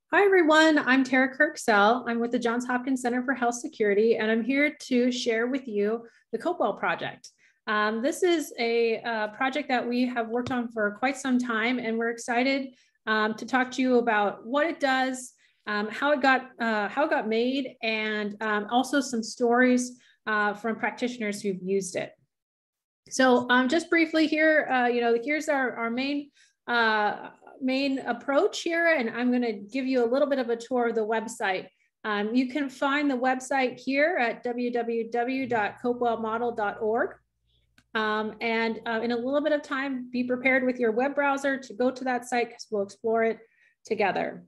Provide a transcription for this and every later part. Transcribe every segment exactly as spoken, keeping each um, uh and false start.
Hi, everyone. I'm Tara Kirk. I'm with the Johns Hopkins Center for Health Security, and I'm here to share with you the COPEWELL project. Um, this is a uh, project that we have worked on for quite some time, and we're excited um, to talk to you about what it does, um, how it got uh, how it got made, and um, also some stories uh, from practitioners who've used it. So um, just briefly here, uh, you know, here's our, our main uh, main approach here, and I'm going to give you a little bit of a tour of the website. Um, you can find the website here at w w w dot copewell model dot org. Um, and uh, in a little bit of time, be prepared with your web browser to go to that site because we'll explore it together.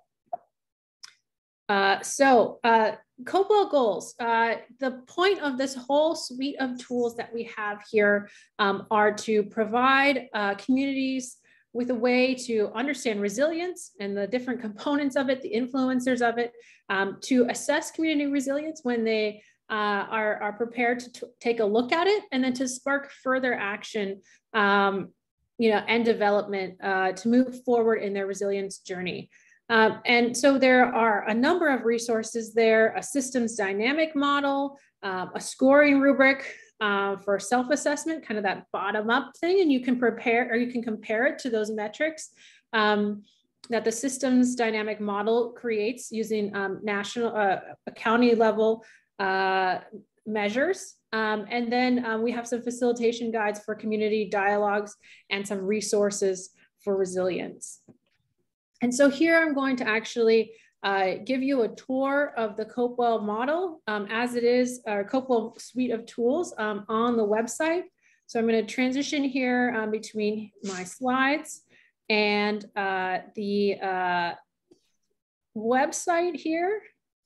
Uh, so uh, COPEWELL goals. Uh, the point of this whole suite of tools that we have here um, are to provide uh, communities with a way to understand resilience and the different components of it, the influencers of it, um, to assess community resilience when they uh, are, are prepared to take a look at it, and then to spark further action um, you know, and development uh, to move forward in their resilience journey. Um, and so there are a number of resources there, a systems dynamic model, uh, a scoring rubric uh, for self-assessment, kind of that bottom-up thing, and you can prepare or you can compare it to those metrics um, that the systems dynamic model creates using um, national, uh, county level uh, measures. Um, and then um, we have some facilitation guides for community dialogues and some resources for resilience. And so here I'm going to actually uh, give you a tour of the COPEWELL model um, as it is, our COPEWELL suite of tools um, on the website. So I'm going to transition here um, between my slides and uh, the uh, website here.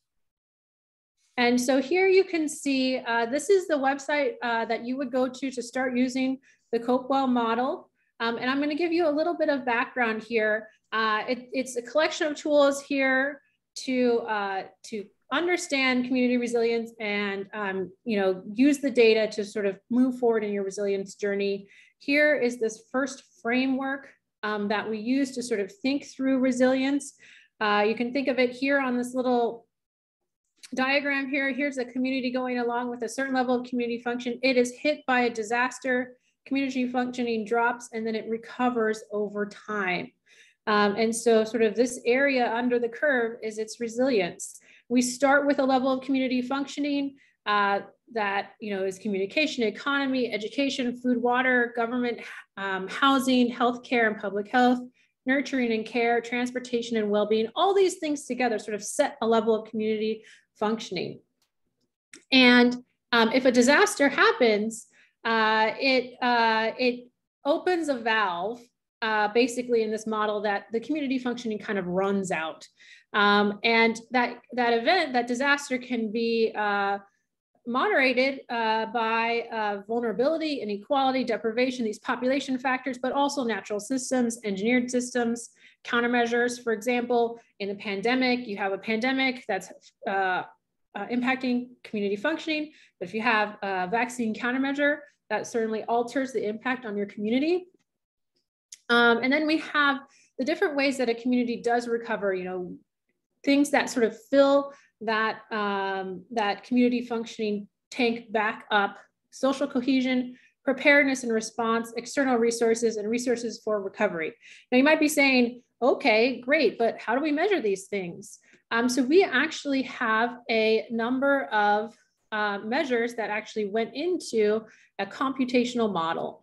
And so here you can see, uh, this is the website uh, that you would go to to start using the COPEWELL model. Um, and I'm going to give you a little bit of background here. Uh, it, it's a collection of tools here to, uh, to understand community resilience and um, you know, use the data to sort of move forward in your resilience journey. Here is this first framework um, that we use to sort of think through resilience. Uh, you can think of it here on this little diagram here. Here's a community going along with a certain level of community function. It is hit by a disaster, community functioning drops, and then it recovers over time. Um, and so sort of this area under the curve is its resilience. We start with a level of community functioning uh, that, you know, is communication, economy, education, food, water, government, um, housing, healthcare and public health, nurturing and care, transportation and well-being. All these things together sort of set a level of community functioning. And um, if a disaster happens, uh, it, uh, it opens a valve uh, basically in this model that the community functioning kind of runs out. Um, and that, that event, that disaster can be uh, moderated uh, by uh, vulnerability, inequality, deprivation, these population factors, but also natural systems, engineered systems, countermeasures. For example, in the pandemic, you have a pandemic that's uh, uh, impacting community functioning. But if you have a vaccine countermeasure, that certainly alters the impact on your community. Um, and then we have the different ways that a community does recover, you know, things that sort of fill that, um, that community functioning tank back up: social cohesion, preparedness and response, external resources, and resources for recovery. Now you might be saying, okay, great, but how do we measure these things? Um, so we actually have a number of uh, measures that actually went into a computational model.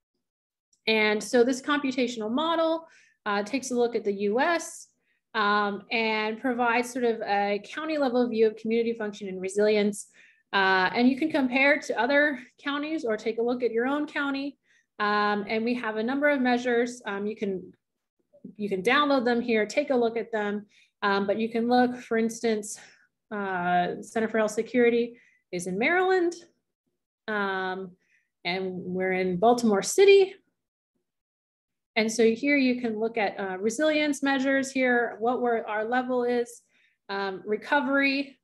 And so this computational model uh, takes a look at the U S um, and provides sort of a county level view of community function and resilience. Uh, and you can compare it to other counties or take a look at your own county. Um, and we have a number of measures. Um, you can, you can download them here, take a look at them. Um, but you can look, for instance, uh, Center for Health Security is in Maryland. Um, and we're in Baltimore City. And so here you can look at uh, resilience measures here, what we're, our level is, um, recovery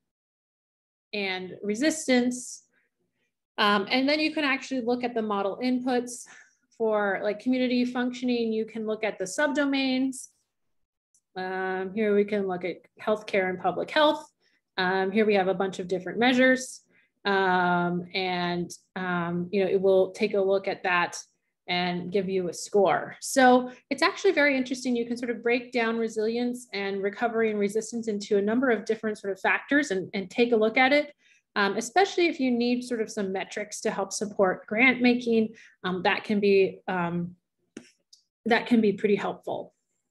and resistance. Um, and then you can actually look at the model inputs for like community functioning. You can look at the subdomains Um, here we can look at healthcare and public health. Um, here we have a bunch of different measures. Um, and, um, you know, it will take a look at that and give you a score. So it's actually very interesting. You can sort of break down resilience and recovery and resistance into a number of different sort of factors and, and take a look at it, um, especially if you need sort of some metrics to help support grant making. Um, that can be, um, that can be pretty helpful.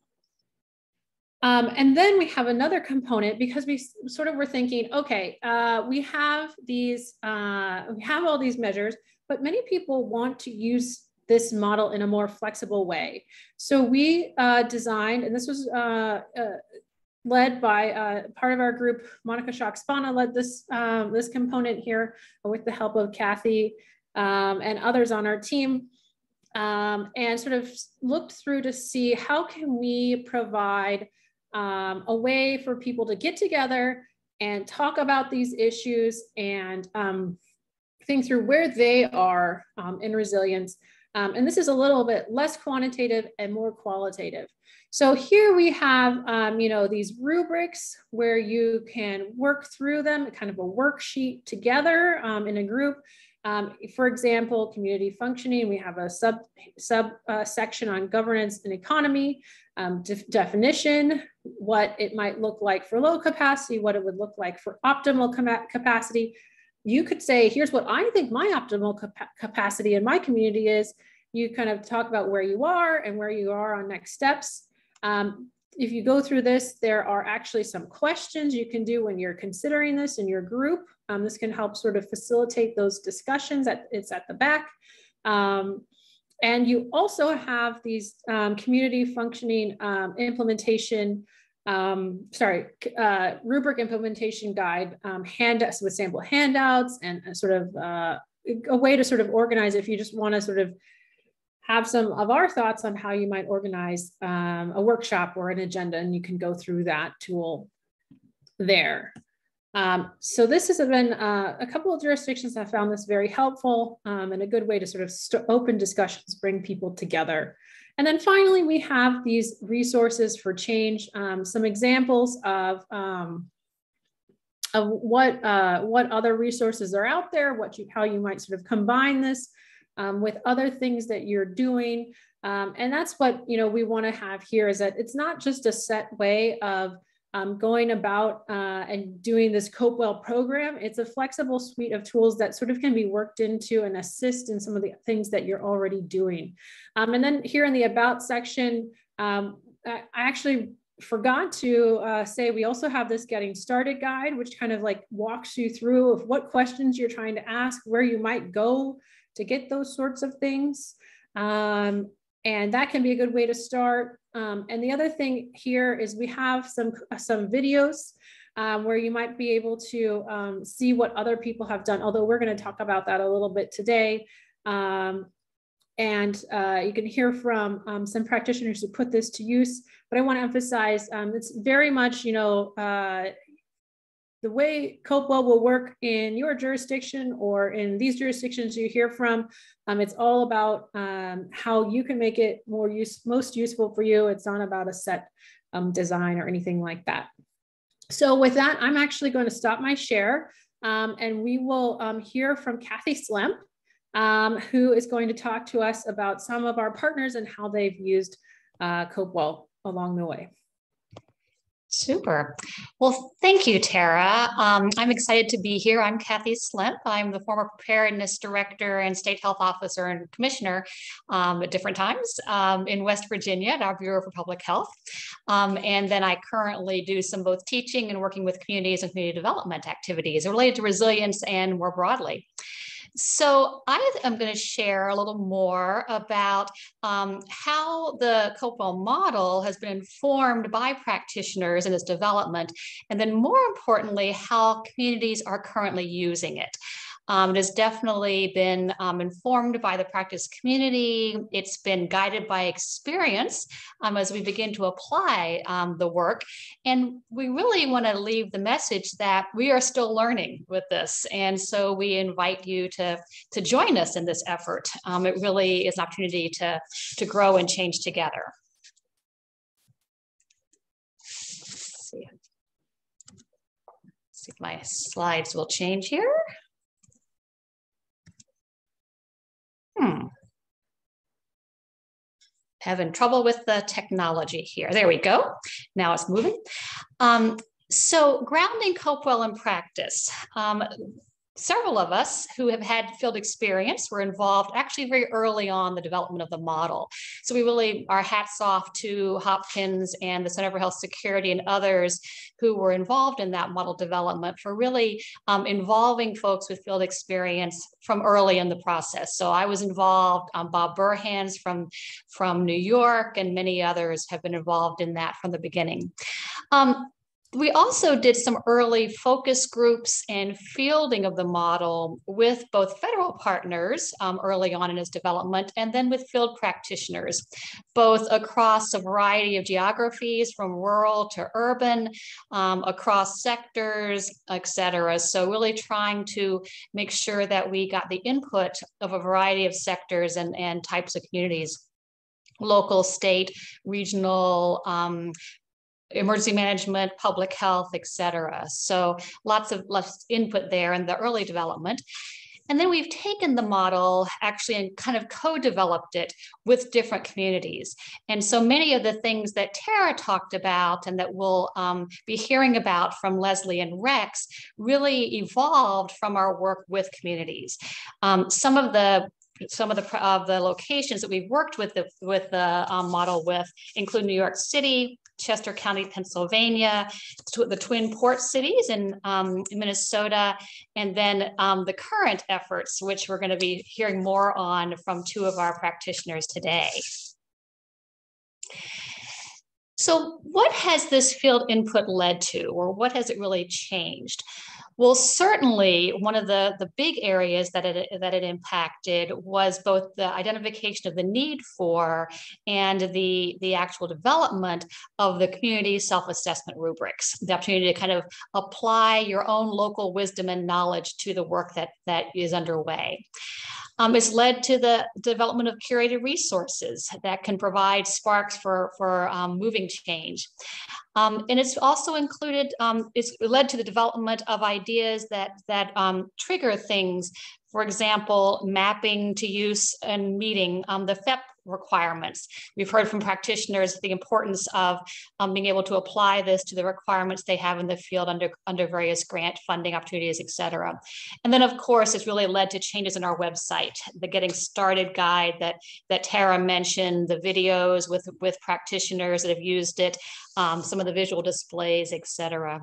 Um, and then we have another component because we sort of were thinking, okay, uh, we have these, uh, we have all these measures, but many people want to use this model in a more flexible way. So we uh, designed, and this was uh, uh, led by uh, part of our group, Monica Shock-Spana led this, um, this component here with the help of Cathy um, and others on our team. Um, and sort of looked through to see how can we provide um, a way for people to get together and talk about these issues and um, think through where they are um, in resilience. Um, and this is a little bit less quantitative and more qualitative. So here we have, um, you know, these rubrics where you can work through them, kind of a worksheet together um, in a group. Um, for example, community functioning, we have a sub, sub uh, section on governance and economy, um, de definition, what it might look like for low capacity, what it would look like for optimal capacity. You could say, here's what I think my optimal capa capacity in my community is. You kind of talk about where you are and where you are on next steps. Um, if you go through this, there are actually some questions you can do when you're considering this in your group. Um, this can help sort of facilitate those discussions. At, it's at the back. Um, and you also have these um, community functioning um, implementation, um, sorry, uh, rubric implementation guide um, handouts with sample handouts and a sort of uh, a way to sort of organize if you just want to sort of have some of our thoughts on how you might organize um, a workshop or an agenda, and you can go through that tool there. Um, so this has been uh, a couple of jurisdictions have found this very helpful um, and a good way to sort of open discussions, bring people together. And then finally, we have these resources for change, um, some examples of, um, of what, uh, what other resources are out there, what you, how you might sort of combine this um, with other things that you're doing. Um, and that's what, you know, we want to have here is that it's not just a set way of Um, going about uh, and doing this COPEWELL program. It's a flexible suite of tools that sort of can be worked into and assist in some of the things that you're already doing. Um, and then here in the About section, um, I actually forgot to uh, say we also have this Getting Started guide, which kind of like walks you through of what questions you're trying to ask, where you might go to get those sorts of things. Um, and that can be a good way to start. Um, and the other thing here is we have some, some videos um, where you might be able to um, see what other people have done, although we're going to talk about that a little bit today. Um, and uh, you can hear from um, some practitioners who put this to use, but I want to emphasize um, it's very much, you know, uh, the way COPEWELL will work in your jurisdiction or in these jurisdictions you hear from. Um, it's all about um, how you can make it more use, most useful for you. It's not about a set um, design or anything like that. So with that, I'm actually going to stop my share um, and we will um, hear from Cathy Slemp, um, who is going to talk to us about some of our partners and how they've used uh, COPEWELL along the way. Super. Well, thank you, Tara. Um, I'm excited to be here. I'm Cathy Slemp. I'm the former Preparedness Director and State Health Officer and Commissioner um, at different times um, in West Virginia at our Bureau for Public Health. Um, and then I currently do some both teaching and working with communities and community development activities related to resilience and more broadly. So I am going to share a little more about um, how the COPEWELL model has been informed by practitioners in its development, and then more importantly, how communities are currently using it. Um, it has definitely been um, informed by the practice community. It's been guided by experience um, as we begin to apply um, the work. And we really want to leave the message that we are still learning with this. And so we invite you to, to join us in this effort. Um, it really is an opportunity to, to grow and change together. my slides will change here. Hmm. Having trouble with the technology here. There we go. Now it's moving. Um, so grounding COPEWELL in practice. Um, Several of us who have had field experience were involved actually very early on the development of the model. So we really, our hats off to Hopkins and the Center for Health Security and others who were involved in that model development for really um, involving folks with field experience from early in the process. So I was involved, um, Bob Burhans from, from New York, and many others have been involved in that from the beginning. Um, We also did some early focus groups and fielding of the model with both federal partners um, early on in its development, and then with field practitioners, both across a variety of geographies from rural to urban, um, across sectors, et cetera. So really trying to make sure that we got the input of a variety of sectors and, and types of communities, local, state, regional, um, emergency management, public health, et cetera. So lots of lots input there in the early development. And then we've taken the model actually and kind of co-developed it with different communities. And so many of the things that Tara talked about and that we'll um, be hearing about from Leslie and Rex really evolved from our work with communities. Um, some of the Some of the of the locations that we've worked with the with the um, model with include New York City, Chester County, Pennsylvania, the Twin Port cities in um, Minnesota, and then um, the current efforts, which we're going to be hearing more on from two of our practitioners today. So what has this field input led to, or what has it really changed? Well, certainly one of the, the big areas that it, that it impacted was both the identification of the need for and the, the actual development of the community self-assessment rubrics, the opportunity to kind of apply your own local wisdom and knowledge to the work that, that is underway. Um, it's led to the development of curated resources that can provide sparks for, for um, moving change. Um, and it's also included, um, it's led to the development of ideas that, that um, trigger things. For example, mapping to use and meeting um, the F E P requirements. We've heard from practitioners the importance of um, being able to apply this to the requirements they have in the field under, under various grant funding opportunities, et cetera. And then, of course, it's really led to changes in our website, the Getting Started guide that, that Tara mentioned, the videos with, with practitioners that have used it, um, some of the visual displays, et cetera.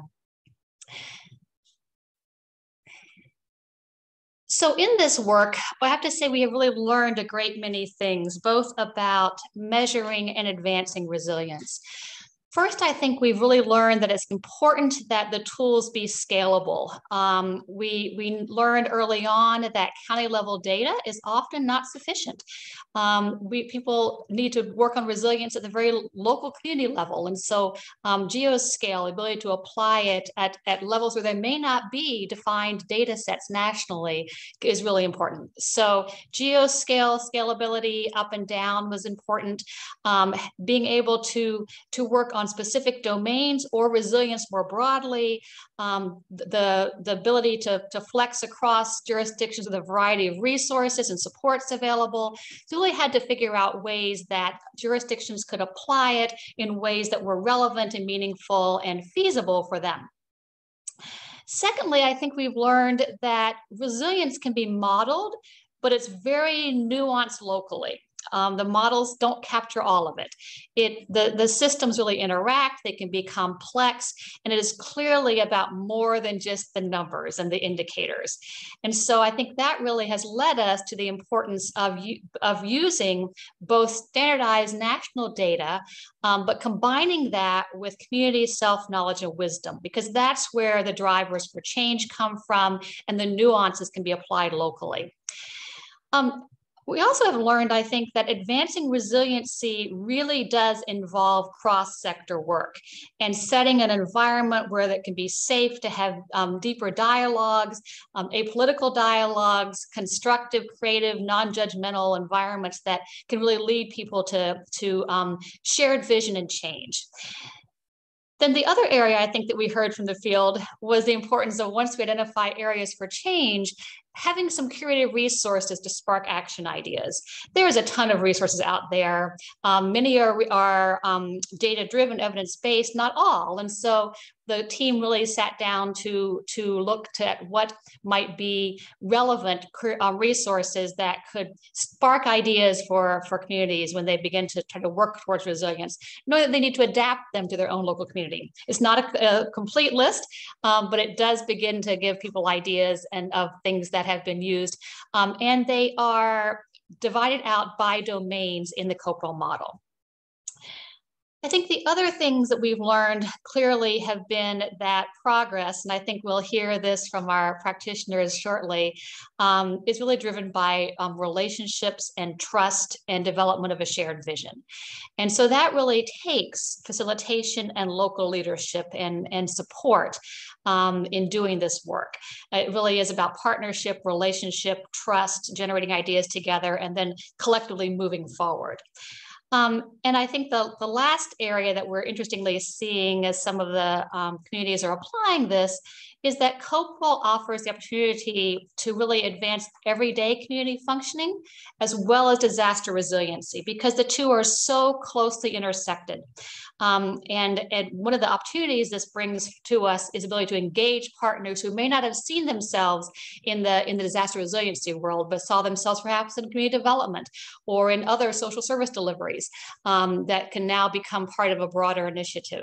So in this work, I have to say we have really learned a great many things, both about measuring and advancing resilience. First, I think we've really learned that it's important that the tools be scalable. Um, we, we learned early on that county level data is often not sufficient. Um, we, people need to work on resilience at the very local community level. And so um, geoscale, the ability to apply it at, at levels where there may not be defined data sets nationally is really important. So geoscale, scalability up and down was important. Um, being able to, to work on on specific domains or resilience more broadly, um, the, the ability to, to flex across jurisdictions with a variety of resources and supports available. So we really had to figure out ways that jurisdictions could apply it in ways that were relevant and meaningful and feasible for them. Secondly, I think we've learned that resilience can be modeled, but it's very nuanced locally. Um, the models don't capture all of it. It the, the systems really interact, they can be complex, and it is clearly about more than just the numbers and the indicators. And so I think that really has led us to the importance of, of using both standardized national data, um, but combining that with community self-knowledge and wisdom, because that's where the drivers for change come from and the nuances can be applied locally. Um, We also have learned, I think, that advancing resiliency really does involve cross-sector work and setting an environment where that can be safe to have um, deeper dialogues, um, apolitical dialogues, constructive, creative, non-judgmental environments that can really lead people to, to um, shared vision and change. Then the other area I think that we heard from the field was the importance of, once we identify areas for change, having some curated resources to spark action ideas. There is a ton of resources out there. Um, many are, are um, data-driven, evidence-based, not all. And so the team really sat down to, to look at what might be relevant uh, resources that could spark ideas for, for communities when they begin to try to work towards resilience, knowing that they need to adapt them to their own local community. It's not a, a complete list, um, but it does begin to give people ideas and of things that have been used. Um, and they are divided out by domains in the COPEWELL model. I think the other things that we've learned clearly have been that progress, and I think we'll hear this from our practitioners shortly, um, is really driven by um, relationships and trust and development of a shared vision. And so that really takes facilitation and local leadership and, and support um, in doing this work. It really is about partnership, relationship, trust, generating ideas together, and then collectively moving forward. Um, and I think the, the last area that we're interestingly seeing as some of the um, communities are applying this is that COPEWELL offers the opportunity to really advance everyday community functioning as well as disaster resiliency, because the two are so closely intersected. Um, and, and one of the opportunities this brings to us is the ability to engage partners who may not have seen themselves in the, in the disaster resiliency world, but saw themselves perhaps in community development or in other social service deliveries um, that can now become part of a broader initiative.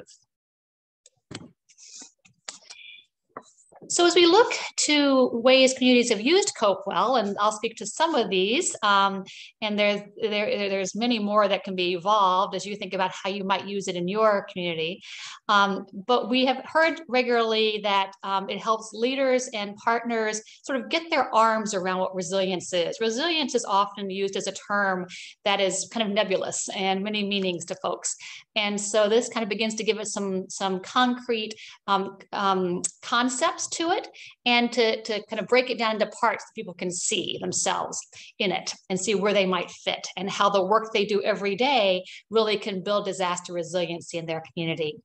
So as we look to ways communities have used COPEWELL, and I'll speak to some of these, um, and there's, there, there's many more that can be evolved as you think about how you might use it in your community. Um, but we have heard regularly that um, it helps leaders and partners sort of get their arms around what resilience is. Resilience is often used as a term that is kind of nebulous and many meanings to folks. And so this kind of begins to give us some, some concrete um, um, concepts to it, and to, to kind of break it down into parts that people can see themselves in it and see where they might fit and how the work they do every day really can build disaster resiliency in their community.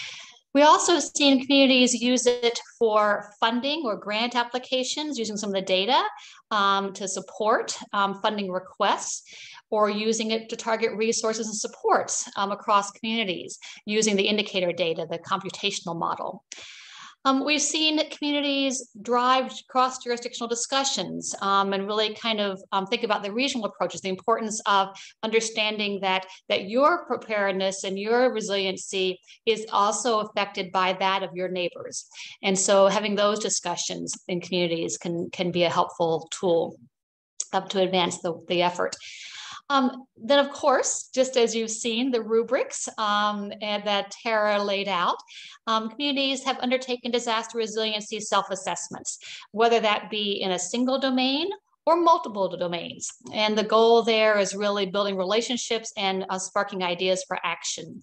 We also seen communities use it for funding or grant applications, using some of the data um, to support um, funding requests, or using it to target resources and supports um, across communities, using the indicator data, the computational model. Um, we've seen communities drive cross-jurisdictional discussions um, and really kind of um, think about the regional approaches, the importance of understanding that, that your preparedness and your resiliency is also affected by that of your neighbors. And so having those discussions in communities can, can be a helpful tool uh, to advance the, the effort. Um, then, of course, just as you've seen, the rubrics um, and that Tara laid out, um, communities have undertaken disaster resiliency self-assessments, whether that be in a single domain or multiple domains. And the goal there is really building relationships and uh, sparking ideas for action,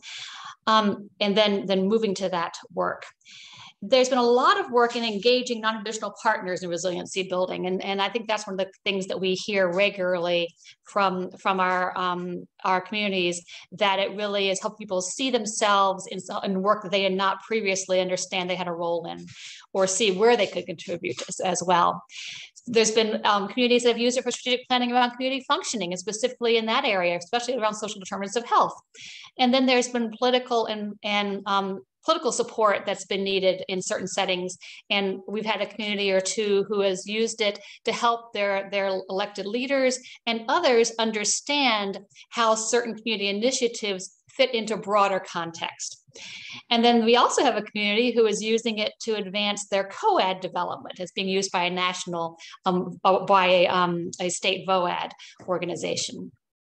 um, and then, then moving to that work. There's been a lot of work in engaging non-traditional partners in resiliency building. And, and I think that's one of the things that we hear regularly from, from our, um, our communities, that it really is helping people see themselves in, in work that they had not previously understand they had a role in, or see where they could contribute as, as well. There's been um, communities that have used it for strategic planning around community functioning, and specifically in that area, especially around social determinants of health. And then there's been political and, and um, political support that's been needed in certain settings. And we've had a community or two who has used it to help their, their elected leaders and others understand how certain community initiatives fit into broader context. And then we also have a community who is using it to advance their co-ed development. It's being used by a national, um, by a, um, a state V O A D organization.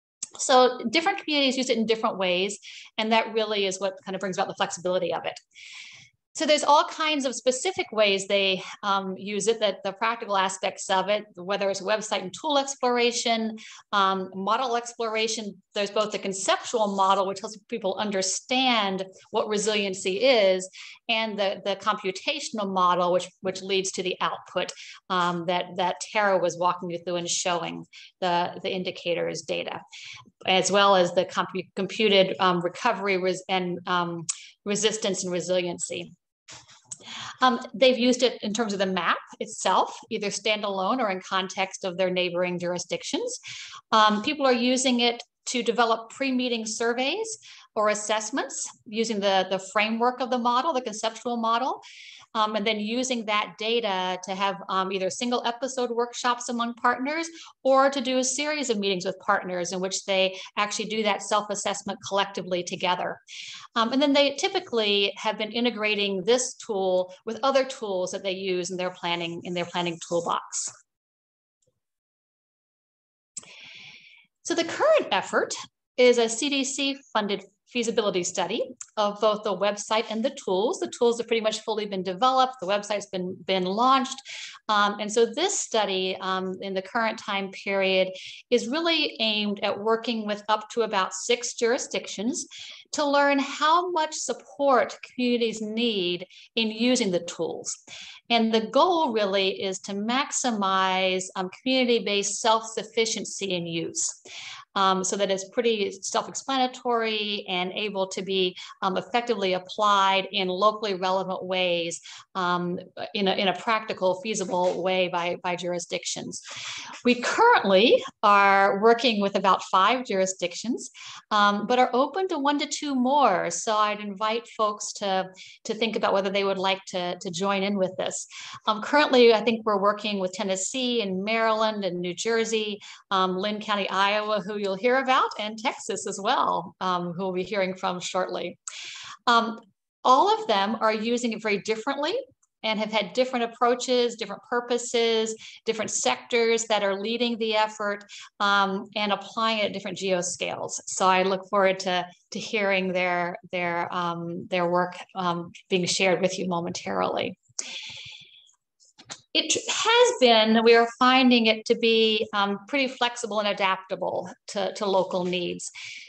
So different communities use it in different ways, and that really is what kind of brings about the flexibility of it. So there's all kinds of specific ways they um, use it, that the practical aspects of it, whether it's website and tool exploration, um, model exploration. There's both the conceptual model, which helps people understand what resiliency is, and the, the computational model, which, which leads to the output um, that, that Tara was walking you through and showing the, the indicators data. as well as the comp computed um, recovery res and um, resistance and resiliency. Um, they've used it in terms of the map itself, either standalone or in context of their neighboring jurisdictions. Um, people are using it to develop pre-meeting surveys or assessments using the, the framework of the model, the conceptual model, um, and then using that data to have um, either single episode workshops among partners or to do a series of meetings with partners in which they actually do that self-assessment collectively together. Um, and then they typically have been integrating this tool with other tools that they use in their planning, in their planning toolbox. So the current effort is a C D C-funded feasibility study of both the website and the tools. The tools have pretty much fully been developed. The website's been, been launched. Um, and so this study um, in the current time period is really aimed at working with up to about six jurisdictions to learn how much support communities need in using the tools. And the goal really is to maximize um, community-based self-sufficiency in use. Um, so that it's pretty self-explanatory and able to be um, effectively applied in locally relevant ways um, in, a, in a practical, feasible way by, by jurisdictions. We currently are working with about five jurisdictions, um, but are open to one to two more. So I'd invite folks to, to think about whether they would like to, to join in with this. Um, currently, I think we're working with Tennessee and Maryland and New Jersey, um, Lynn County, Iowa, who you'll hear about, and Texas as well, um, who we'll be hearing from shortly. Um, all of them are using it very differently and have had different approaches, different purposes, different sectors that are leading the effort um, and applying it at different geoscales. So I look forward to, to hearing their, their, um, their work um, being shared with you momentarily. It has been, we are finding it to be um, pretty flexible and adaptable to, to local needs.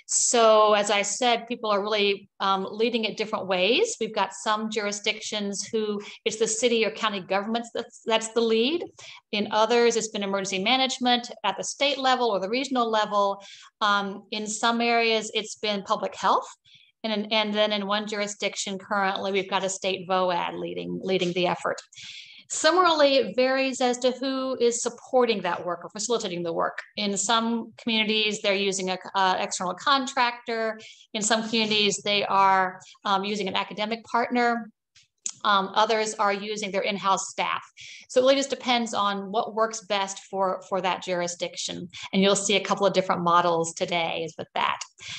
So as I said, people are really um, leading it different ways. We've got some jurisdictions who it's the city or county governments that's, that's the lead. In others, it's been emergency management at the state level or the regional level. Um, in some areas, it's been public health. And, and then in one jurisdiction currently, we've got a state V O A D leading, leading the effort. Similarly, it varies as to who is supporting that work or facilitating the work. In some communities, they're using an external contractor. In some communities, they are um, using an academic partner. Um, others are using their in-house staff. So it really just depends on what works best for, for that jurisdiction. And you'll see a couple of different models today with that.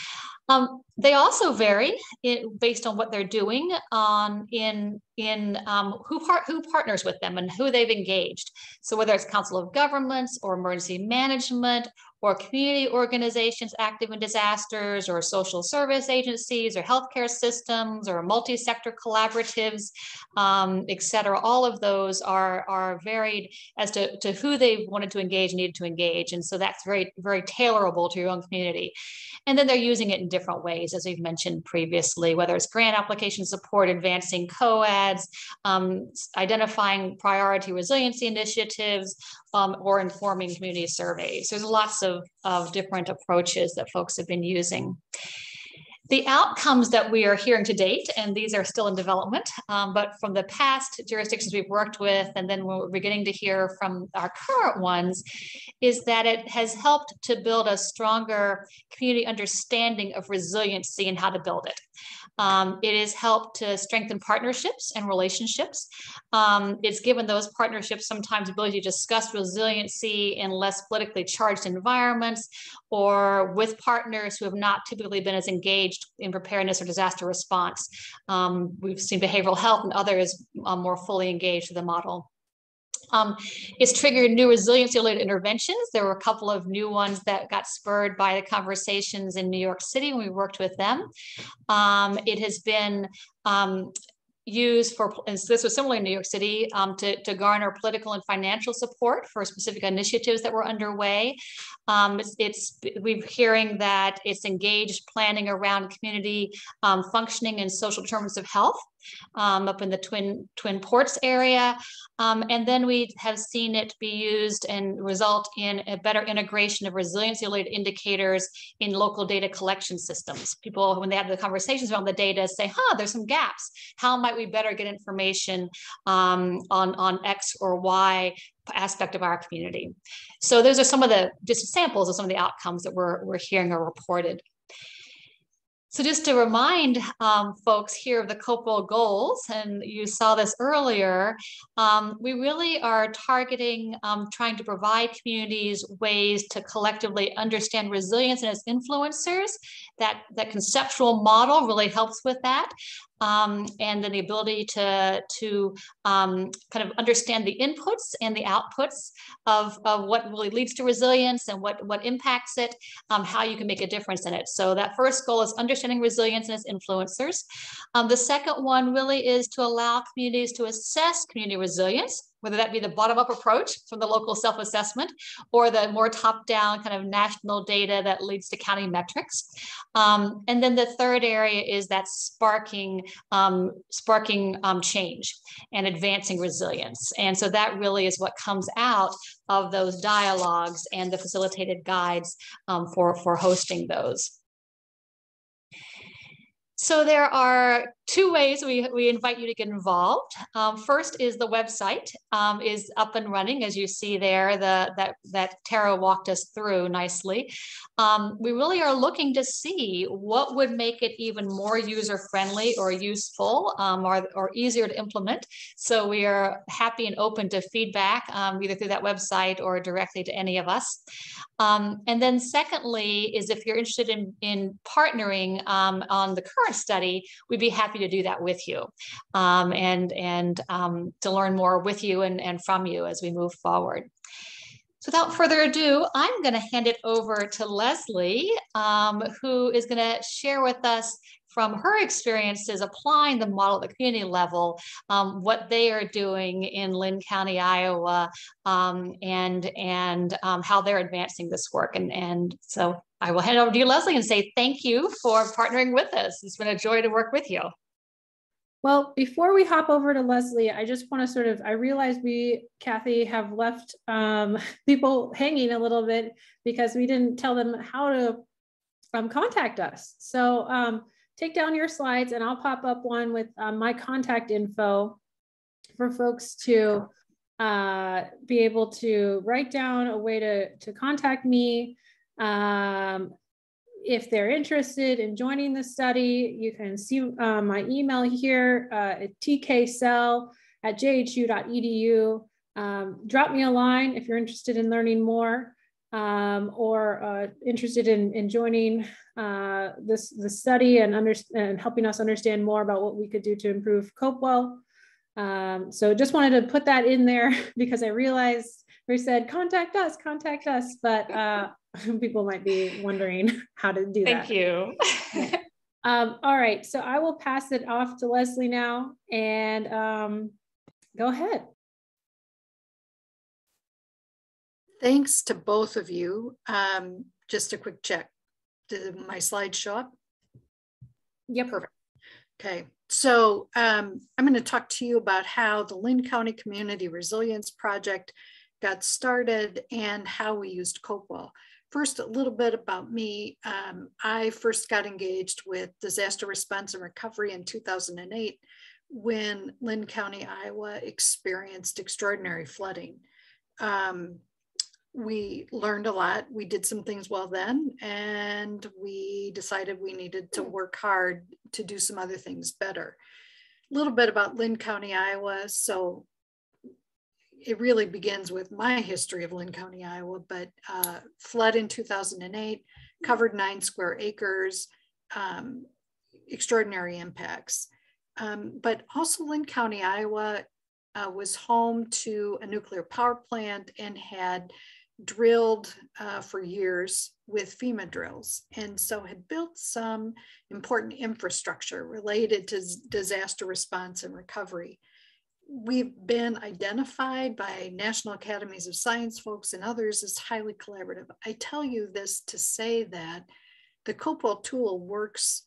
Um, they also vary it, based on what they're doing um, in, in um, who, part, who partners with them and who they've engaged. So whether it's Council of Governments or emergency management or community organizations active in disasters or social service agencies or healthcare systems or multi-sector collaboratives, um, et cetera. All of those are, are varied as to, to who they wanted to engage, needed to engage. And so that's very, very tailorable to your own community. And then they're using it in different ways, as we've mentioned previously, whether it's grant application support, advancing C O A Ds, um, identifying priority resiliency initiatives, um, or informing community surveys. There's lots of, of different approaches that folks have been using. The outcomes that we are hearing to date, and these are still in development, um, but from the past jurisdictions we've worked with, and then we're beginning to hear from our current ones, is that it has helped to build a stronger community understanding of resiliency and how to build it. Um, it has helped to strengthen partnerships and relationships. Um, it's given those partnerships sometimes the ability to discuss resiliency in less politically charged environments or with partners who have not typically been as engaged in preparedness or disaster response. Um, we've seen behavioral health and others um, more fully engaged with the model. Um, it's triggered new resiliency-related interventions. There were a couple of new ones that got spurred by the conversations in New York City when we worked with them. Um, it has been um, used for, and this was similar in New York City, um, to, to garner political and financial support for specific initiatives that were underway. Um, it's, it's, we're hearing that it's engaged planning around community um, functioning and social determinants of health. um, up in the Twin, Twin Ports area. Um, and then we have seen it be used and result in a better integration of resiliency-related indicators in local data collection systems. People, when they have the conversations around the data, say, huh, there's some gaps. How might we better get information um, on, on X or Y aspect of our community? So those are some of the just samples of some of the outcomes that we're, we're hearing are reported. So just to remind um, folks here of the COPEWELL goals, and you saw this earlier, um, we really are targeting um, trying to provide communities ways to collectively understand resilience and its influencers. That, that conceptual model really helps with that. Um, and then the ability to, to um, kind of understand the inputs and the outputs of, of what really leads to resilience and what, what impacts it, um, how you can make a difference in it. So that first goal is understanding resilience and its influencers. Um, the second one really is to allow communities to assess community resilience, whether that be the bottom-up approach from the local self-assessment or the more top-down kind of national data that leads to county metrics. Um, and then the third area is that sparking, um, sparking um, change and advancing resilience. And so that really is what comes out of those dialogues and the facilitated guides um, for, for hosting those. So there are two ways we, we invite you to get involved. Um, first is the website um, is up and running, as you see there, the, that, that Tara walked us through nicely. Um, we really are looking to see what would make it even more user-friendly or useful um, or, or easier to implement. So we are happy and open to feedback, um, either through that website or directly to any of us. Um, and then secondly is if you're interested in, in partnering um, on the current study, we'd be happy to do that with you um, and, and um, to learn more with you and, and from you as we move forward. So without further ado, I'm going to hand it over to Leslie, um, who is going to share with us from her experiences applying the model at the community level, um, what they are doing in Linn County, Iowa, um, and, and um, how they're advancing this work. And, and so I will hand it over to you, Leslie, and say thank you for partnering with us. It's been a joy to work with you. Well, before we hop over to Leslie, I just want to sort of, I realize we, Cathy, have left um, people hanging a little bit because we didn't tell them how to um, contact us. So um, take down your slides and I'll pop up one with um, my contact info for folks to uh, be able to write down a way to, to contact me. Um, If they're interested in joining the study, you can see uh, my email here uh, at t k cell at j h u dot e d u. Um, drop me a line if you're interested in learning more um, or uh, interested in, in joining uh, this, this study and, under, and helping us understand more about what we could do to improve COPEWELL. Um, so just wanted to put that in there because I realized we said, contact us, contact us, but uh, people might be wondering how to do Thank that. Thank you. Yeah. Um, all right, so I will pass it off to Leslie now and um, go ahead. Thanks to both of you. Um, just a quick check. Did my slides show up? Yep. Perfect. Okay, so um, I'm going to talk to you about how the Linn County Community Resilience Project got started and how we used COPEWELL. First, a little bit about me. Um, I first got engaged with disaster response and recovery in two thousand eight when Linn County, Iowa experienced extraordinary flooding. Um, we learned a lot. We did some things well then, and we decided we needed to work hard to do some other things better. A little bit about Linn County, Iowa. So it really begins with my history of Linn County, Iowa, but uh, flood in two thousand eight, covered nine square acres, um, extraordinary impacts. Um, but also Linn County, Iowa uh, was home to a nuclear power plant and had drilled uh, for years with FEMA drills. And so had built some important infrastructure related to disaster response and recovery. We've been identified by National Academies of Science folks and others as highly collaborative. I tell you this to say that the COPEWELL tool works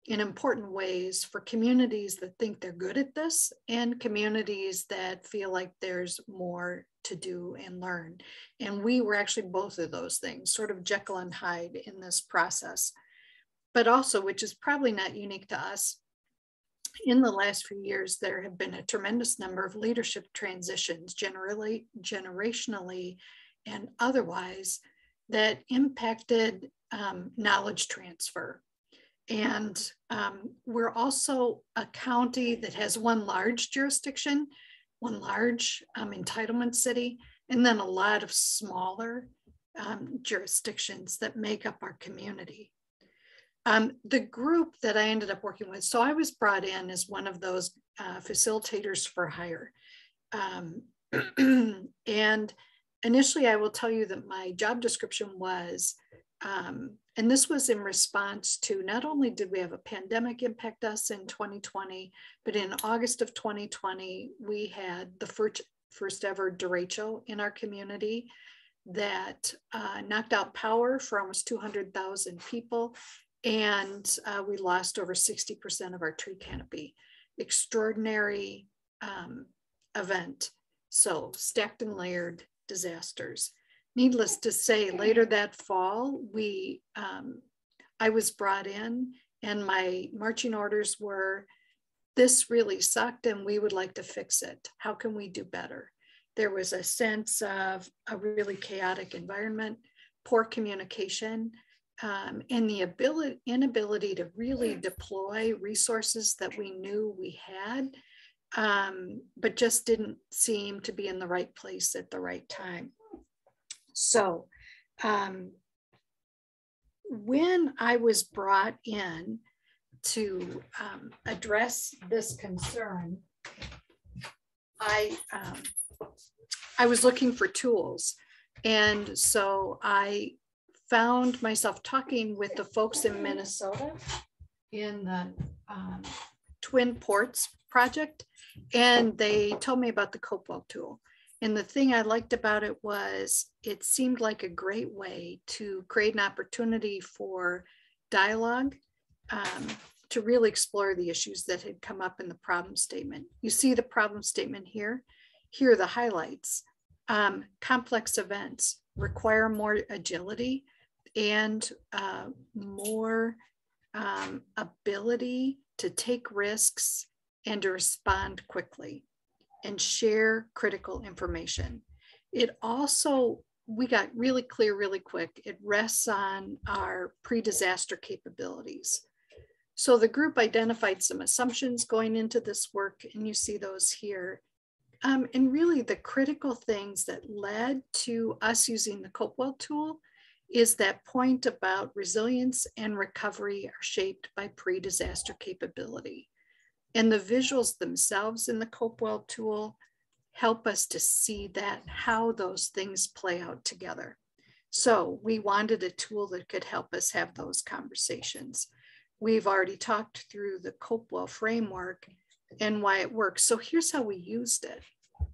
in important ways for communities that think they're good at this and communities that feel like there's more to do and learn. And we were actually both of those things, sort of Jekyll and Hyde in this process. But also, which is probably not unique to us, in the last few years, there have been a tremendous number of leadership transitions, generally, generationally and otherwise, that impacted um, knowledge transfer. And um, we're also a county that has one large jurisdiction, one large um, entitlement city, and then a lot of smaller um, jurisdictions that make up our community. Um, the group that I ended up working with, so I was brought in as one of those uh, facilitators for hire. Um, and initially, I will tell you that my job description was, um, and this was in response to not only did we have a pandemic impact us in twenty twenty, but in August of twenty twenty, we had the first, first ever derecho in our community that uh, knocked out power for almost two hundred thousand people. And uh, we lost over sixty percent of our tree canopy. Extraordinary um, event. So stacked and layered disasters. Needless to say, later that fall, we, um, I was brought in and my marching orders were, this really sucked and we would like to fix it. How can we do better? There was a sense of a really chaotic environment, poor communication, Um, and the ability, inability to really deploy resources that we knew we had, um, but just didn't seem to be in the right place at the right time. So um, when I was brought in to um, address this concern, I, um, I was looking for tools. And so I found myself talking with the folks in Minnesota in the um, Twin Ports project, and they told me about the COPEWELL tool. And the thing I liked about it was it seemed like a great way to create an opportunity for dialogue um, to really explore the issues that had come up in the problem statement. You see the problem statement here. Here are the highlights. Um, complex events require more agility and uh, more um, ability to take risks and to respond quickly and share critical information. It also, we got really clear really quick, it rests on our pre-disaster capabilities. So the group identified some assumptions going into this work, and you see those here. Um, and really the critical things that led to us using the COPEWELL tool is that point about resilience and recovery are shaped by pre-disaster capability. And the visuals themselves in the COPEWELL tool help us to see that, how those things play out together. So we wanted a tool that could help us have those conversations. We've already talked through the COPEWELL framework and why it works. So here's how we used it.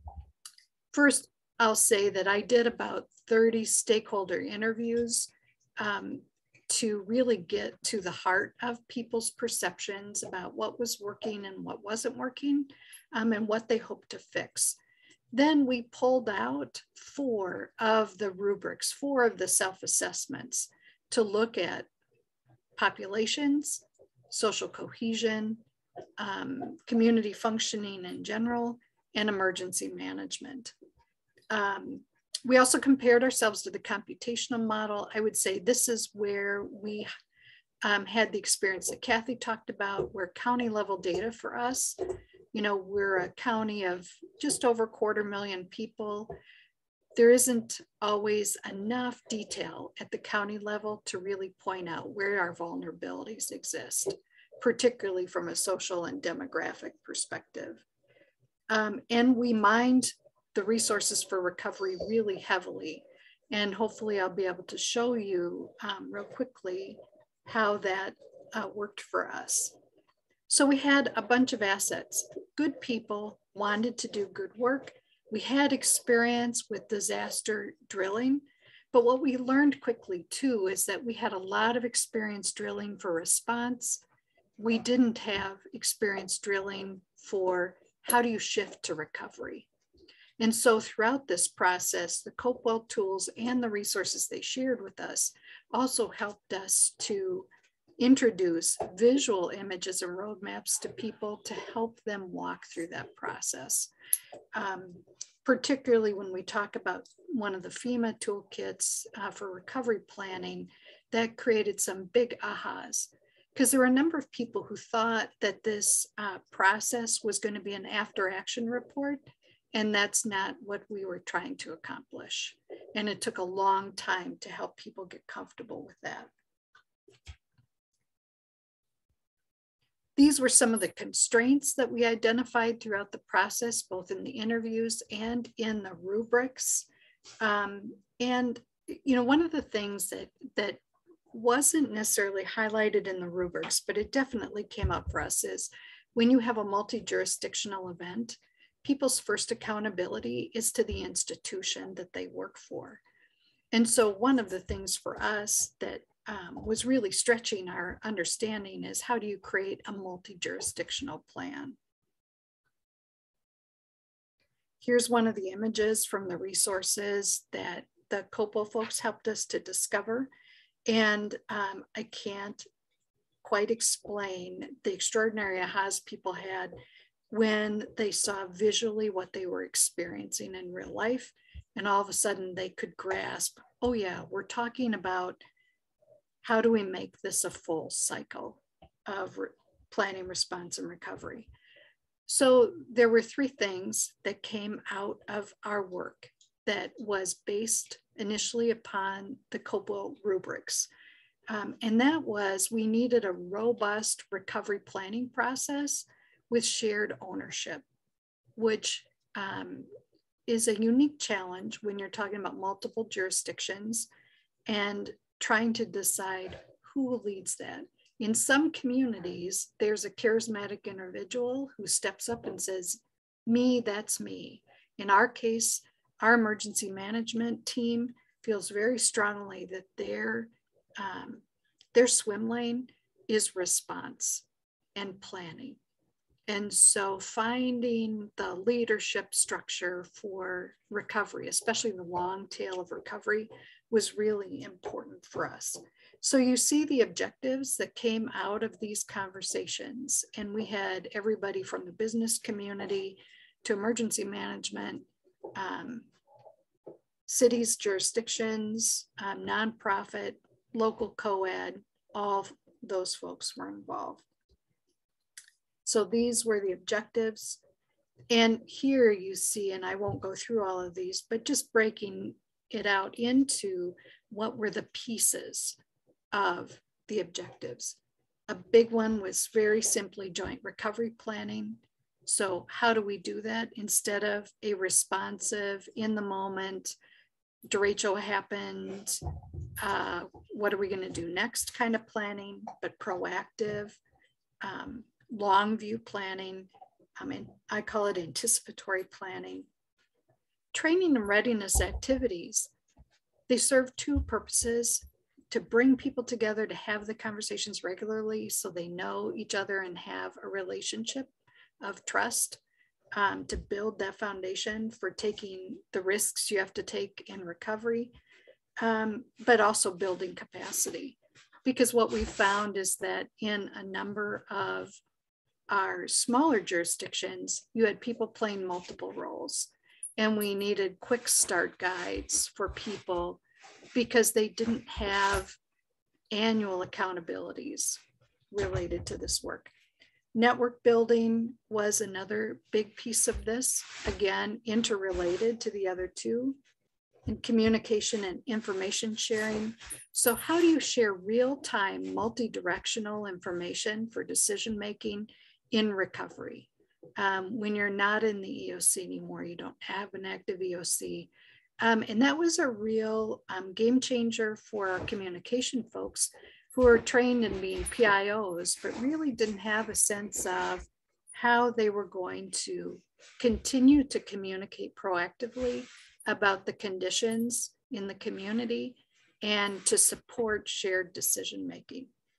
First, I'll say that I did about thirty stakeholder interviews um, to really get to the heart of people's perceptions about what was working and what wasn't working um, and what they hoped to fix. Then we pulled out four of the rubrics, four of the self-assessments to look at populations, social cohesion, um, community functioning in general, and emergency management. Um, we also compared ourselves to the computational model. I would say this is where we um, had the experience that Cathy talked about, where county level data for us, you know, we're a county of just over a quarter million people. There isn't always enough detail at the county level to really point out where our vulnerabilities exist, particularly from a social and demographic perspective. Um, and we mined the resources for recovery really heavily. And hopefully I'll be able to show you um, real quickly how that uh, worked for us. So we had a bunch of assets. Good people wanted to do good work. We had experience with disaster drilling, but what we learned quickly too is that we had a lot of experience drilling for response, we didn't have experience drilling for how do you shift to recovery. And so throughout this process, the COPEWELL tools and the resources they shared with us also helped us to introduce visual images and roadmaps to people to help them walk through that process. Um, particularly when we talk about one of the FEMA toolkits uh, for recovery planning, that created some big ahas. Because there were a number of people who thought that this uh, process was going to be an after action report, and that's not what we were trying to accomplish. And it took a long time to help people get comfortable with that. These were some of the constraints that we identified throughout the process, both in the interviews and in the rubrics. Um, and, you know, one of the things that, that wasn't necessarily highlighted in the rubrics, but it definitely came up for us is when you have a multi-jurisdictional event, people's first accountability is to the institution that they work for. And so one of the things for us that um, was really stretching our understanding is how do you create a multi-jurisdictional plan? Here's one of the images from the resources that the COPEWELL folks helped us to discover. And um, I can't quite explain the extraordinary ahas people had when they saw visually what they were experiencing in real life. And all of a sudden they could grasp, oh yeah, we're talking about how do we make this a full cycle of re- planning, response, and recovery. So there were three things that came out of our work that was based initially upon the COPEWELL rubrics. Um, and that was, we needed a robust recovery planning process with shared ownership, which um, is a unique challenge when you're talking about multiple jurisdictions and trying to decide who leads that. In some communities, there's a charismatic individual who steps up and says, me, that's me. In our case, our emergency management team feels very strongly that their, um, their swim lane is response and planning. And so finding the leadership structure for recovery, especially the long tail of recovery, was really important for us. So you see the objectives that came out of these conversations, and we had everybody from the business community to emergency management, um, cities, jurisdictions, um, nonprofit, local co-ed, all those folks were involved. So these were the objectives. And here you see, and I won't go through all of these, but just breaking it out into what were the pieces of the objectives. A big one was very simply joint recovery planning. So how do we do that instead of a responsive, in the moment, derecho happened, uh, what are we going to do next kind of planning, but proactive, um, long view planning. I mean, I call it anticipatory planning. Training and readiness activities, they serve two purposes: to bring people together to have the conversations regularly so they know each other and have a relationship of trust, um, to build that foundation for taking the risks you have to take in recovery, um, but also building capacity. Because what we found is that in a number of our smaller jurisdictions, you had people playing multiple roles, and we needed quick start guides for people because they didn't have annual accountabilities related to this work. Network building was another big piece of this, again, interrelated to the other two, and communication and information sharing. So how do you share real-time, multi-directional information for decision-making in recovery? Um, when you're not in the E O C anymore, you don't have an active E O C. Um, and that was a real um, game changer for our communication folks who are trained in being P I Os, but really didn't have a sense of how they were going to continue to communicate proactively about the conditions in the community and to support shared decision-making.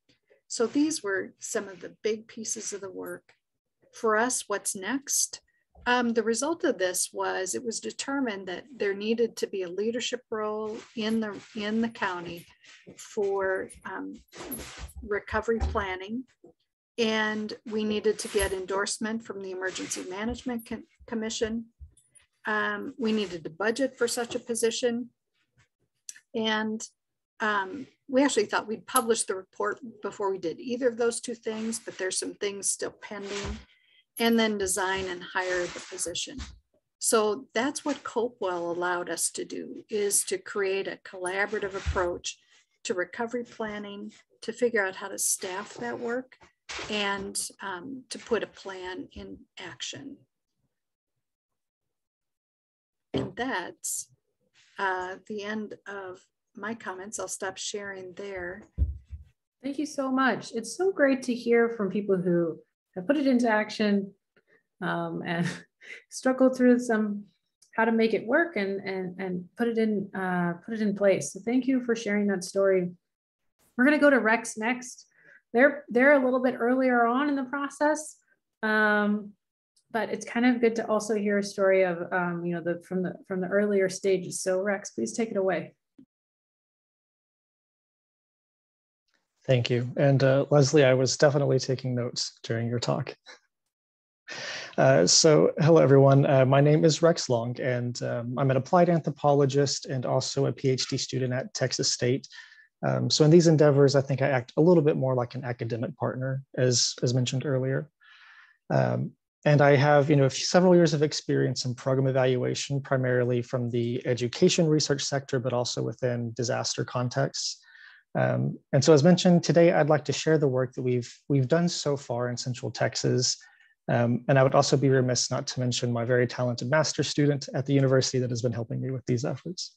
So these were some of the big pieces of the work. For us, what's next? Um, the result of this was it was determined that there needed to be a leadership role in the, in the county for um, recovery planning. And we needed to get endorsement from the Emergency Management Com- Commission. Um, we needed to budget for such a position. And um, we actually thought we'd publish the report before we did either of those two things, but there's some things still pending. And then design and hire the position. So that's what COPEWELL allowed us to do, is to create a collaborative approach to recovery planning, to figure out how to staff that work, and um, to put a plan in action. And that's uh, the end of my comments. I'll stop sharing there. Thank you so much. It's so great to hear from people who have put it into action um, and struggled through some how to make it work and and and put it in uh, put it in place. So thank you for sharing that story. We're going to go to Rex next. They're they're a little bit earlier on in the process, um, but it's kind of good to also hear a story of um, you know the from the from the earlier stages. So Rex, please take it away. Thank you. And uh, Leslie, I was definitely taking notes during your talk. Uh, so hello, everyone. Uh, my name is Rex Long, and um, I'm an applied anthropologist and also a PhD student at Texas State. Um, so in these endeavors, I think I act a little bit more like an academic partner, as, as mentioned earlier. Um, and I have you know, several years of experience in program evaluation, primarily from the education research sector, but also within disaster contexts. Um, and so as mentioned, today I'd like to share the work that we've, we've done so far in Central Texas. Um, and I would also be remiss not to mention my very talented master's student at the university that has been helping me with these efforts.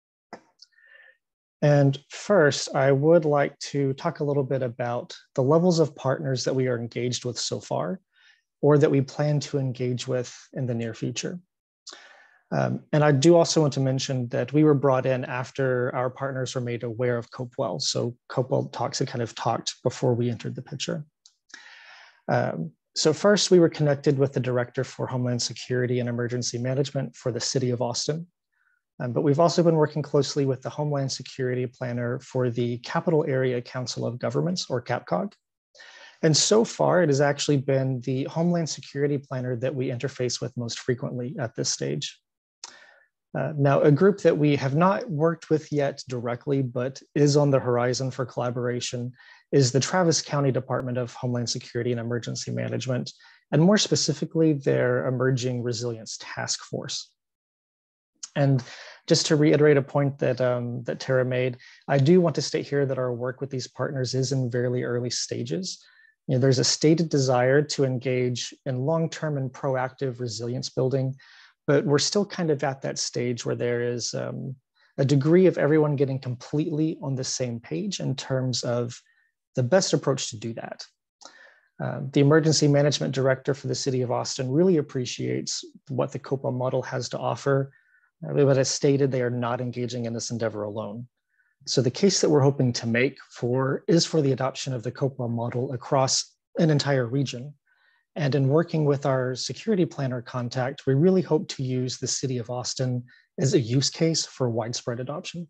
And first, I would like to talk a little bit about the levels of partners that we are engaged with so far, or that we plan to engage with in the near future. Um, and I do also want to mention that we were brought in after our partners were made aware of COPEWELL. So COPEWELL talks had kind of talked before we entered the picture. Um, so first, we were connected with the Director for Homeland Security and Emergency Management for the City of Austin. Um, but we've also been working closely with the Homeland Security Planner for the Capital Area Council of Governments, or CAPCOG. And so far, it has actually been the Homeland Security Planner that we interface with most frequently at this stage. Uh, now, a group that we have not worked with yet directly, but is on the horizon for collaboration, is the Travis County Department of Homeland Security and Emergency Management, and more specifically, their Emerging Resilience Task Force. And just to reiterate a point that, um, that Tara made, I do want to state here that our work with these partners is in very early stages. You know, there's a stated desire to engage in long-term and proactive resilience building, but we're still kind of at that stage where there is um, a degree of everyone getting completely on the same page in terms of the best approach to do that. Uh, the Emergency Management Director for the City of Austin really appreciates what the COPEWELL model has to offer, uh, but as stated, they are not engaging in this endeavor alone. So the case that we're hoping to make for is for the adoption of the COPEWELL model across an entire region. And in working with our security planner contact, we really hope to use the City of Austin as a use case for widespread adoption.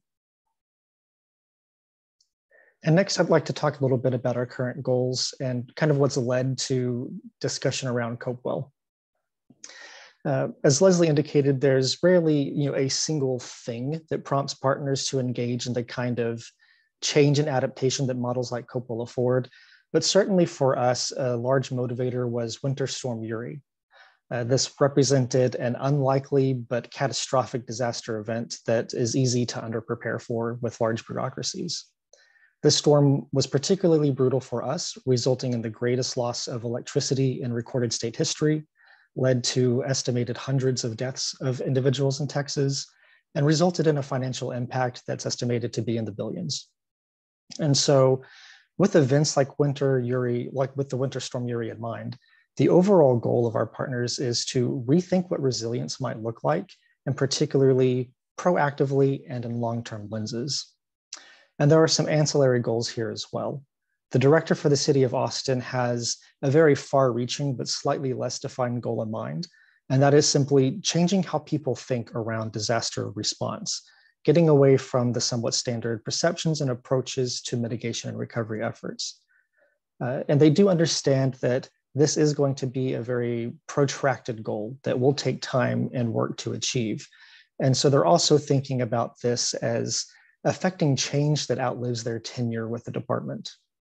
And next, I'd like to talk a little bit about our current goals and kind of what's led to discussion around COPEWELL. Uh, as Leslie indicated, there's rarely you know, a single thing that prompts partners to engage in the kind of change and adaptation that models like COPEWELL afford. But certainly for us, a large motivator was Winter Storm Uri. Uh, this represented an unlikely but catastrophic disaster event that is easy to underprepare for with large bureaucracies. This storm was particularly brutal for us, resulting in the greatest loss of electricity in recorded state history, led to estimated hundreds of deaths of individuals in Texas, and resulted in a financial impact that's estimated to be in the billions. And so, with events like Winter Uri, like with the Winter Storm Uri in mind, the overall goal of our partners is to rethink what resilience might look like, and particularly proactively and in long-term lenses. And there are some ancillary goals here as well. the director for the city of Austin has a very far-reaching but slightly less defined goal in mind, and that is simply changing how people think around disaster response, getting away from the somewhat standard perceptions and approaches to mitigation and recovery efforts. Uh, and they do understand that this is going to be a very protracted goal that will take time and work to achieve. And so they're also thinking about this as affecting change that outlives their tenure with the department.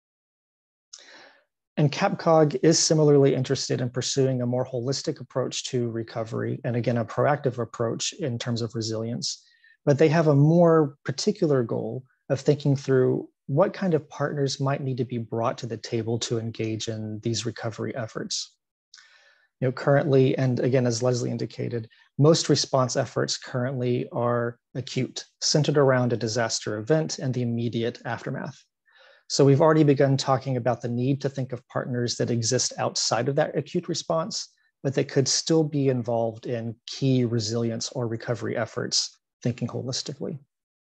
And CAPCOG is similarly interested in pursuing a more holistic approach to recovery, and again, a proactive approach in terms of resilience. But they have a more particular goal of thinking through what kind of partners might need to be brought to the table to engage in these recovery efforts. You know, currently, and again, as Leslie indicated, most response efforts currently are acute, centered around a disaster event and the immediate aftermath. So we've already begun talking about the need to think of partners that exist outside of that acute response, but that could still be involved in key resilience or recovery efforts, thinking holistically.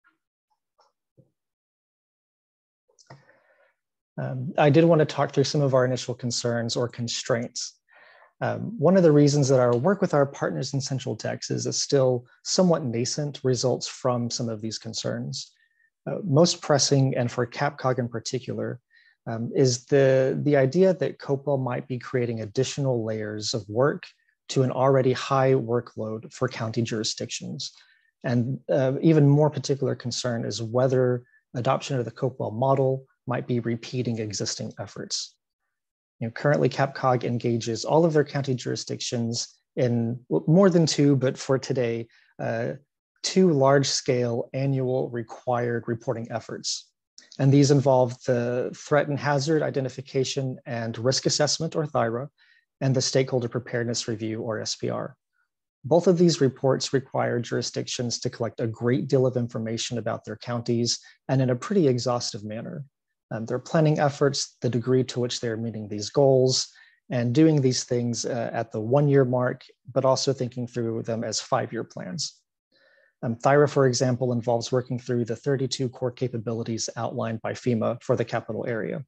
Um, I did want to talk through some of our initial concerns or constraints. Um, one of the reasons that our work with our partners in Central Texas is still somewhat nascent results from some of these concerns. Uh, most pressing, and for CAPCOG in particular, um, is the, the idea that COPEWELL might be creating additional layers of work to an already high workload for county jurisdictions. And uh, even more particular concern is whether adoption of the COPEWELL model might be repeating existing efforts. You know, currently, CAPCOG engages all of their county jurisdictions in more than two, but for today, uh, two large-scale annual required reporting efforts. And these involve the Threat and Hazard Identification and Risk Assessment, or THIRA, and the Stakeholder Preparedness Review, or S P R. Both of these reports require jurisdictions to collect a great deal of information about their counties and in a pretty exhaustive manner. Um, they're planning efforts, the degree to which they're meeting these goals, and doing these things uh, at the one-year mark, but also thinking through them as five-year plans. Um, THIRA, for example, involves working through the thirty-two core capabilities outlined by FEMA for the capital area.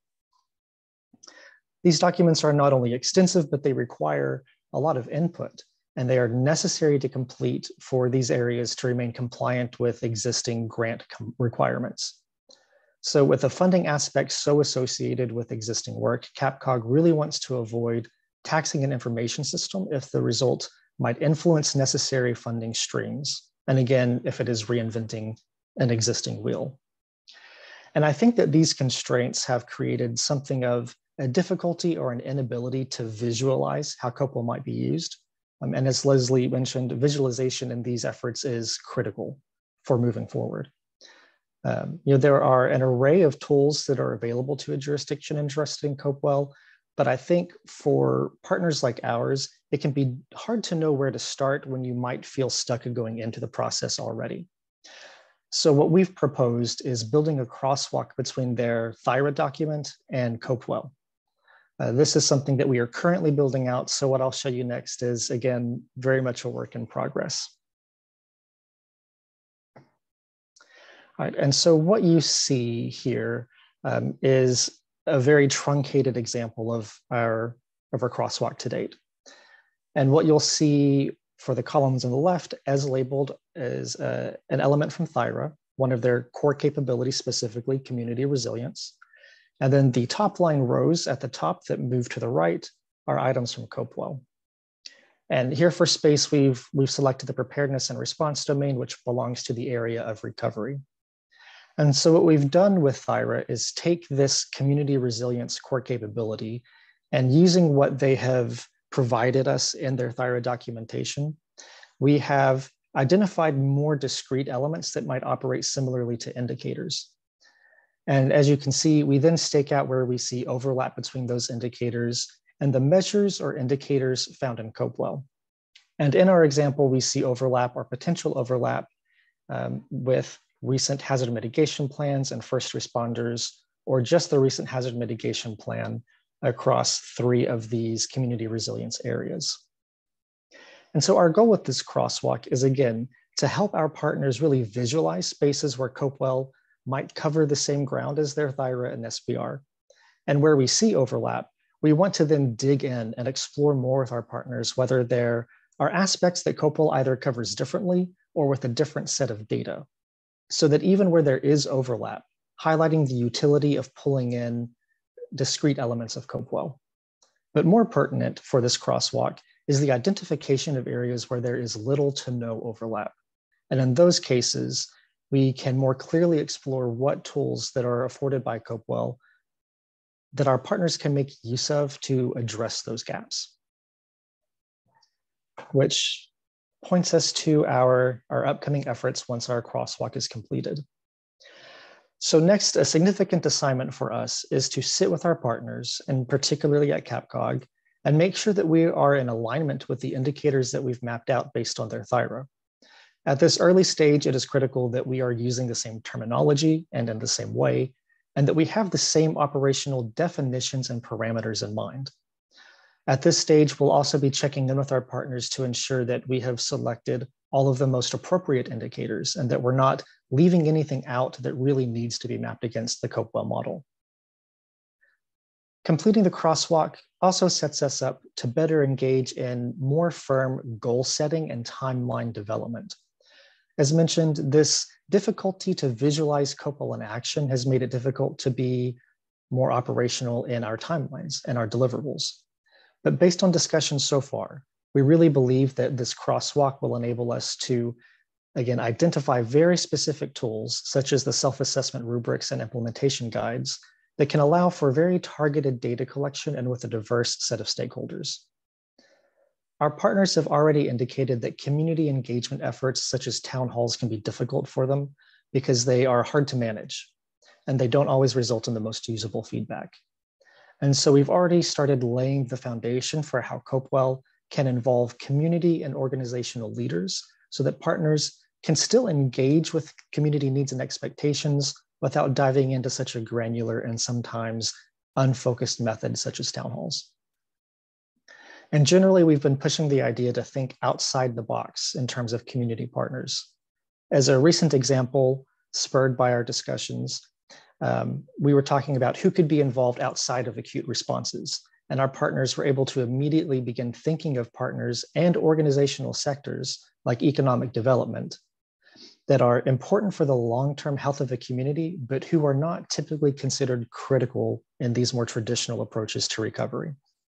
These documents are not only extensive, but they require a lot of input, and they are necessary to complete for these areas to remain compliant with existing grant requirements. So with the funding aspect so associated with existing work, CAPCOG really wants to avoid taxing an information system if the result might influence necessary funding streams. And again, if it is reinventing an existing wheel. And I think that these constraints have created something of a difficulty or an inability to visualize how COPEWELL might be used. Um, and as Leslie mentioned, visualization in these efforts is critical for moving forward. Um, you know, there are an array of tools that are available to a jurisdiction interested in COPEWELL, but I think for partners like ours, it can be hard to know where to start when you might feel stuck going into the process already. So what we've proposed is building a crosswalk between their THIRA document and COPEWELL. Uh, this is something that we are currently building out. So what I'll show you next is, again, very much a work in progress. All right, and so what you see here um, is a very truncated example of our, of our crosswalk to date. And what you'll see for the columns on the left as labeled is uh, an element from THIRA, one of their core capabilities, specifically community resilience. And then the top line rows at the top that move to the right are items from COPEWELL. And here for space, we've, we've selected the preparedness and response domain, which belongs to the area of recovery. And so what we've done with THIRA is take this community resilience core capability and using what they have provided us in their THIRA documentation, we have identified more discrete elements that might operate similarly to indicators. And as you can see, we then stake out where we see overlap between those indicators and the measures or indicators found in COPEWELL. And in our example, we see overlap or potential overlap um, with recent hazard mitigation plans and first responders, or just the recent hazard mitigation plan across three of these community resilience areas. And so our goal with this crosswalk is, again, to help our partners really visualize spaces where COPEWELL might cover the same ground as their THIRA and S P R, And where we see overlap, we want to then dig in and explore more with our partners, whether there are aspects that COPEWELL either covers differently or with a different set of data, so that even where there is overlap, highlighting the utility of pulling in discrete elements of COPEWELL. But more pertinent for this crosswalk is the identification of areas where there is little to no overlap. And in those cases, we can more clearly explore what tools that are afforded by COPEWELL that our partners can make use of to address those gaps. Which points us to our, our upcoming efforts once our crosswalk is completed. So next, a significant assignment for us is to sit with our partners, and particularly at CAPCOG, and make sure that we are in alignment with the indicators that we've mapped out based on their thyra. At this early stage, it is critical that we are using the same terminology and in the same way, and that we have the same operational definitions and parameters in mind. At this stage, we'll also be checking in with our partners to ensure that we have selected all of the most appropriate indicators and that we're not leaving anything out that really needs to be mapped against the COPEWELL model. Completing the crosswalk also sets us up to better engage in more firm goal setting and timeline development. As mentioned, this difficulty to visualize COPEWELL in action has made it difficult to be more operational in our timelines and our deliverables. But based on discussions so far, we really believe that this crosswalk will enable us to, again, identify very specific tools, such as the self-assessment rubrics and implementation guides, that can allow for very targeted data collection and with a diverse set of stakeholders. Our partners have already indicated that community engagement efforts such as town halls can be difficult for them because they are hard to manage and they don't always result in the most usable feedback. And so we've already started laying the foundation for how COPEWELL can involve community and organizational leaders so that partners can still engage with community needs and expectations without diving into such a granular and sometimes unfocused method such as town halls. And generally, we've been pushing the idea to think outside the box in terms of community partners. As a recent example, spurred by our discussions, um, we were talking about who could be involved outside of acute responses. And our partners were able to immediately begin thinking of partners and organizational sectors like economic development that are important for the long-term health of a community, but who are not typically considered critical in these more traditional approaches to recovery.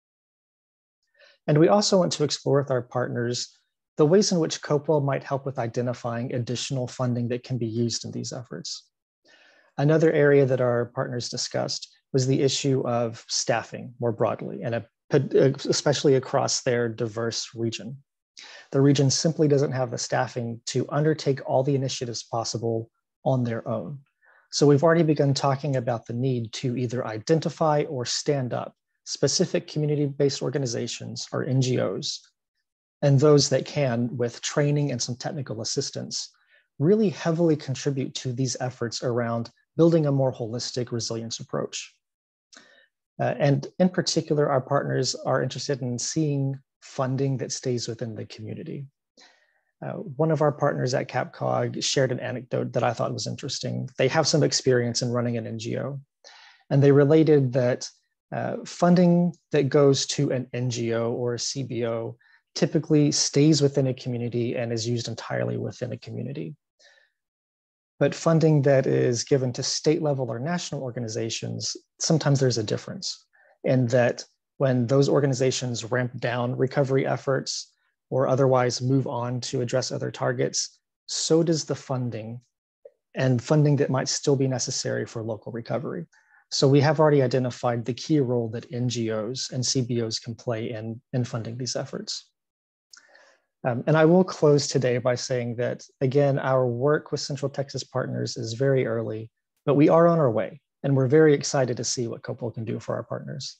And we also want to explore with our partners the ways in which COPEWELL might help with identifying additional funding that can be used in these efforts. Another area that our partners discussed was the issue of staffing more broadly, and especially across their diverse region. The region simply doesn't have the staffing to undertake all the initiatives possible on their own. So we've already begun talking about the need to either identify or stand up specific community-based organizations or N G Os, and those that can, with training and some technical assistance, really heavily contribute to these efforts around building a more holistic resilience approach. Uh, and in particular, our partners are interested in seeing funding that stays within the community. Uh, one of our partners at CAPCOG shared an anecdote that I thought was interesting. They have some experience in running an N G O, and they related that uh, funding that goes to an N G O or a C B O typically stays within a community and is used entirely within a community. But funding that is given to state level or national organizations, sometimes there's a difference in that when those organizations ramp down recovery efforts or otherwise move on to address other targets, so does the funding and funding that might still be necessary for local recovery. So we have already identified the key role that N G Os and C B Os can play in, in funding these efforts. Um, and I will close today by saying that, again, our work with Central Texas partners is very early, but we are on our way, and we're very excited to see what COPEWELL can do for our partners.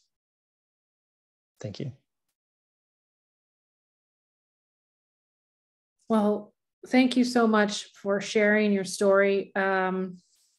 Thank you. Well, thank you so much for sharing your story. Um,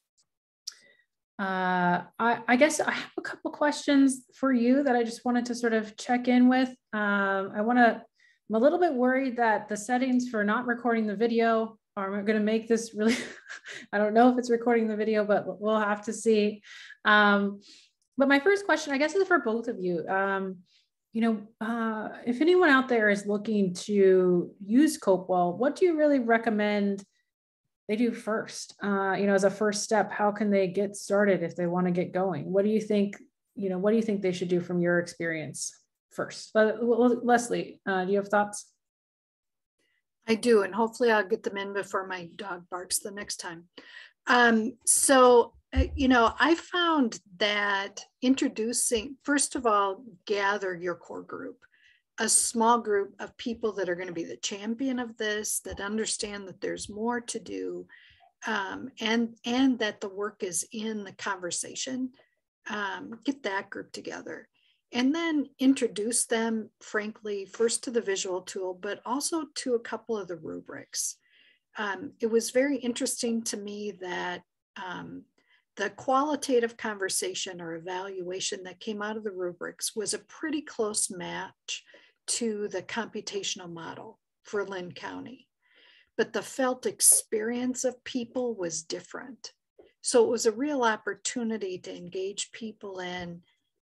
uh, I, I guess I have a couple questions for you that I just wanted to sort of check in with. Um, I want to, I'm a little bit worried that the settings for not recording the video are going to make this really, I don't know if it's recording the video, but we'll have to see. Um, but my first question, I guess, is for both of you. Um, you know, uh, if anyone out there is looking to use COPEWELL, what do you really recommend they do first? Uh, you know, as a first step, how can they get started if they want to get going? What do you think, you know, what do you think they should do from your experience first? Leslie, uh, do you have thoughts? I do, and hopefully I'll get them in before my dog barks the next time. Um, so, uh, you know, I found that introducing, first of all, gather your core group, a small group of people that are going to be the champion of this, that understand that there's more to do, um, and, and that the work is in the conversation. Um, get that group together. And then introduce them, frankly, first to the visual tool, but also to a couple of the rubrics. Um, it was very interesting to me that um, the qualitative conversation or evaluation that came out of the rubrics was a pretty close match to the computational model for Lynn County. But the felt experience of people was different. So it was a real opportunity to engage people in,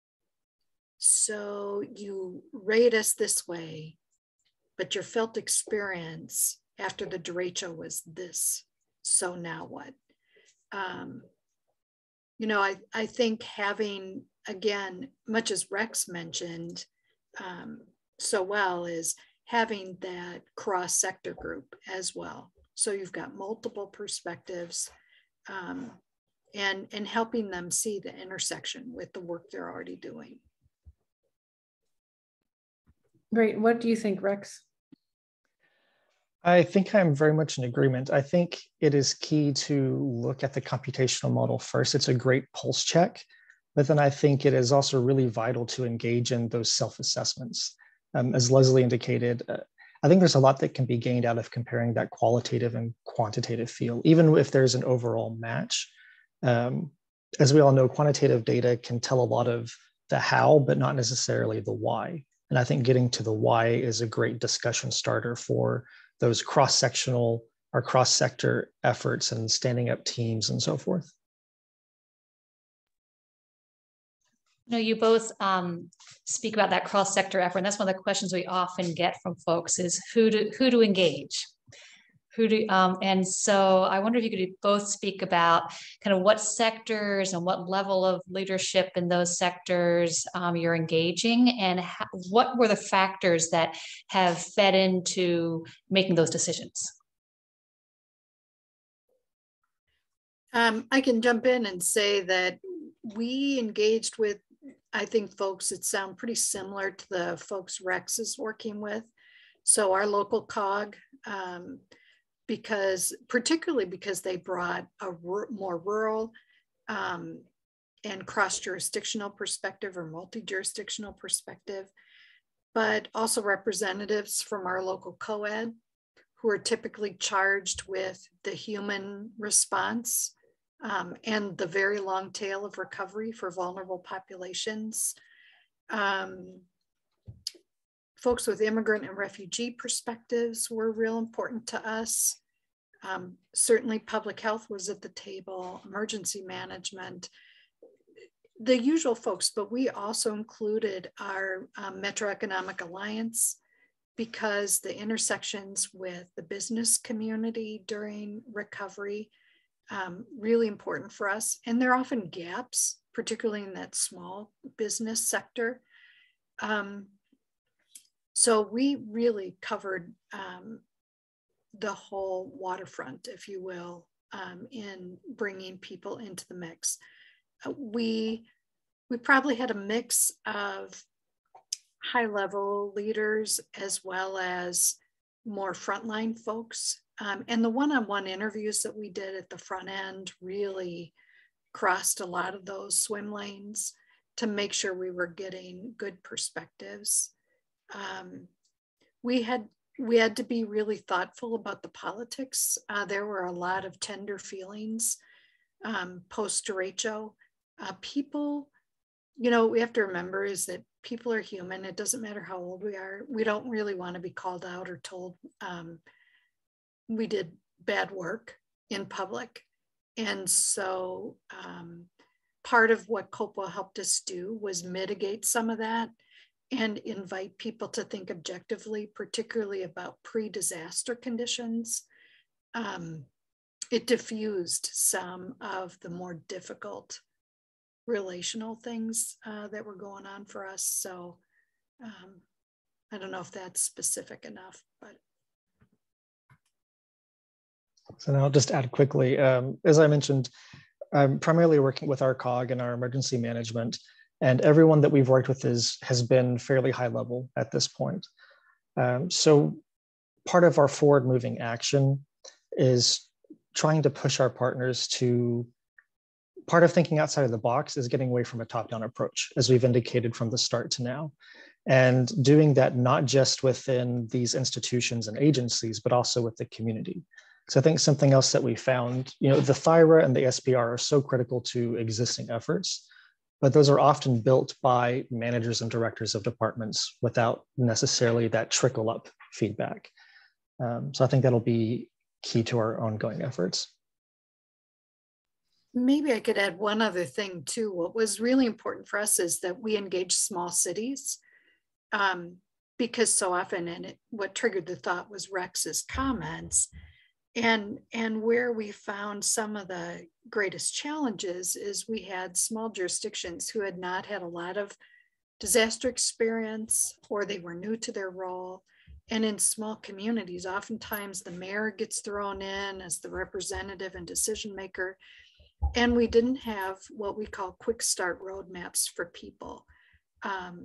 so you rate us this way, but your felt experience after the derecho was this. So now what? Um, you know, I, I think having, again, much as Rex mentioned um, so well, is having that cross-sector group as well. So you've got multiple perspectives um, and, and helping them see the intersection with the work they're already doing. Great. What do you think, Rex? I think I'm very much in agreement. I think it is key to look at the computational model first. It's a great pulse check, but then I think it is also really vital to engage in those self-assessments. Um, as Leslie indicated, uh, I think there's a lot that can be gained out of comparing that qualitative and quantitative feel, even if there's an overall match. Um, as we all know, quantitative data can tell a lot of the how, but not necessarily the why. And I think getting to the why is a great discussion starter for those cross-sectional or cross-sector efforts and standing up teams and so forth. You know, you both um, speak about that cross-sector effort, and that's one of the questions we often get from folks is who to, who to engage. Who do, um, and so I wonder if you could both speak about kind of what sectors and what level of leadership in those sectors um, you're engaging, and how, what were the factors that have fed into making those decisions? Um, I can jump in and say that we engaged with, I think, folks that sound pretty similar to the folks Rex is working with. So our local C O G, um, because particularly because they brought a more rural um, and cross-jurisdictional perspective or multi-jurisdictional perspective, but also representatives from our local co-ed who are typically charged with the human response um, and the very long tail of recovery for vulnerable populations. Um, folks with immigrant and refugee perspectives were real important to us. Um, certainly public health was at the table, emergency management, the usual folks, but we also included our um, Metro Economic Alliance because the intersections with the business community during recovery, um, really important for us. And there are often gaps, particularly in that small business sector. Um, so we really covered um, the whole waterfront, if you will, um, in bringing people into the mix. Uh, we, we probably had a mix of high-level leaders as well as more frontline folks. Um, and the one-on-one interviews that we did at the front end really crossed a lot of those swim lanes to make sure we were getting good perspectives. Um, we had we had to be really thoughtful about the politics. Uh, there were a lot of tender feelings um, post-derecho. Uh, people, you know, we have to remember is that people are human. It doesn't matter how old we are. We don't really want to be called out or told um, we did bad work in public. And so um, part of what COPEWELL helped us do was mitigate some of that and invite people to think objectively, particularly about pre-disaster conditions. Um, it diffused some of the more difficult relational things uh, that were going on for us. So um, I don't know if that's specific enough, but. So now I'll just add quickly, um, as I mentioned, I'm primarily working with our C O G and our emergency management, and everyone that we've worked with is has been fairly high level at this point. Um, so part of our forward moving action is trying to push our partners to, part of thinking outside of the box is getting away from a top-down approach, as we've indicated from the start to now. And doing that not just within these institutions and agencies, but also with the community. So I think something else that we found, you know, the THIRA and the S P R are so critical to existing efforts, but those are often built by managers and directors of departments without necessarily that trickle up feedback. Um, so I think that'll be key to our ongoing efforts. Maybe I could add one other thing too. What was really important for us is that we engage small cities um, because so often, and it, what triggered the thought was Rex's comments, and, and where we found some of the greatest challenges is we had small jurisdictions who had not had a lot of disaster experience, or they were new to their role. And in small communities, oftentimes the mayor gets thrown in as the representative and decision maker. And we didn't have what we call quick start roadmaps for people um,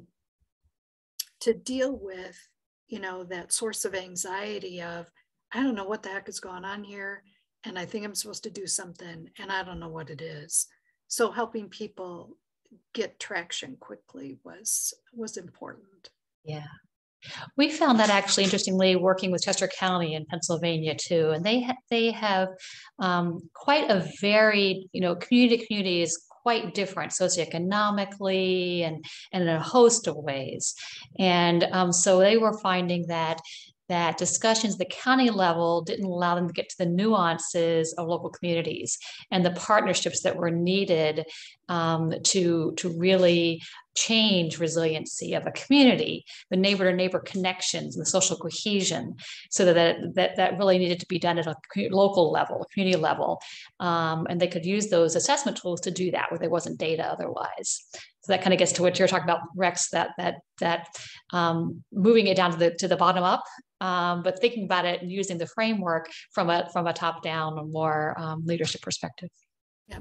to deal with, you know, that source of anxiety of, I don't know what the heck is going on here, and I think I'm supposed to do something, and I don't know what it is. So helping people get traction quickly was, was important. Yeah. We found that actually interestingly working with Chester County in Pennsylvania too, and they ha they have um, quite a varied, you know, community to community is quite different socioeconomically and and in a host of ways, and um, so they were finding that that discussions at the county level didn't allow them to get to the nuances of local communities and the partnerships that were needed um, to to really change resiliency of a community, the neighbor to neighbor connections and the social cohesion, so that that, that really needed to be done at a local level, community level. Um, and they could use those assessment tools to do that where there wasn't data otherwise. So that kind of gets to what you're talking about, Rex, that that that um, moving it down to the to the bottom up, um, but thinking about it and using the framework from a from a top down, a more um, leadership perspective. Yeah.